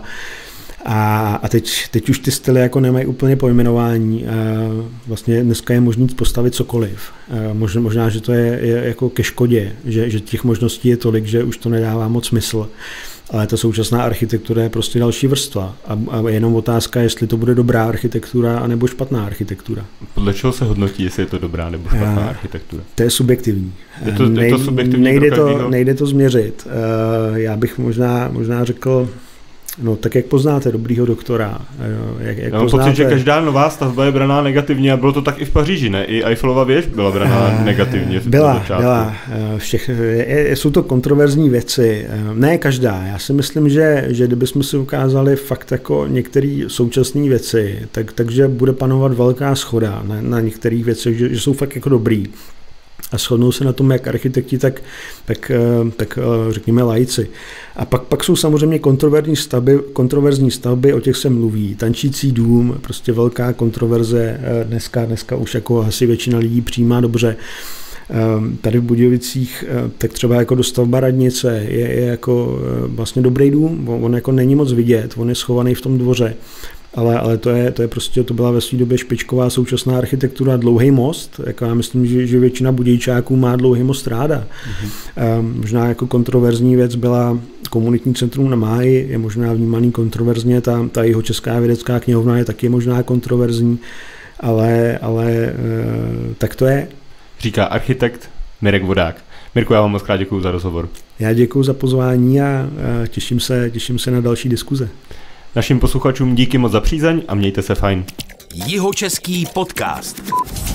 a teď už ty styly jako nemají úplně pojmenování. Vlastně dneska je možné postavit cokoliv. Možná, že to je jako ke škodě, že těch možností je tolik, že už to nedává moc smysl. Ale ta současná architektura je prostě další vrstva. A jenom otázka, jestli to bude dobrá architektura anebo špatná architektura.
Podle čeho se hodnotí, jestli je to dobrá nebo špatná architektura?
To je subjektivní.
Je to subjektivní
nejde to změřit. Já bych možná řekl, no tak jak poznáte dobrýho doktora?
Já mám pocit, že každá nová stavba je braná negativně a bylo to tak i v Paříži, ne? I Eiffelova věž byla braná negativně.
Byla. Jsou to kontroverzní věci. Ne každá. Já si myslím, že kdybychom si ukázali fakt jako některé současné věci, takže bude panovat velká shoda na některých věcech, že jsou fakt jako dobrý. A shodnou se na tom jak architekti, tak řekněme laici. A pak jsou samozřejmě kontroverzní stavby, o těch se mluví. Tančící dům, prostě velká kontroverze, dneska už jako asi většina lidí přijímá dobře. Tady v Budějovicích, tak třeba jako dostavba radnice je jako vlastně dobrý dům, on jako není moc vidět, on je schovaný v tom dvoře. Ale to je prostě, to byla ve své době špičková současná architektura, dlouhý most, jako já myslím, že většina Budějčáků má dlouhý most ráda. Možná jako kontroverzní věc byla komunitní centrum na Máji, je možná vnímaný kontroverzně, ta jeho česká vědecká knihovna je taky možná kontroverzní, ale tak to je.
Říká architekt Mirek Vodák. Mirku, já vám moc krát děkuju za rozhovor.
Já děkuju za pozvání a těším se na další diskuze.
Našim posluchačům díky moc za přízeň a mějte se fajn.
Jihočeský podcast.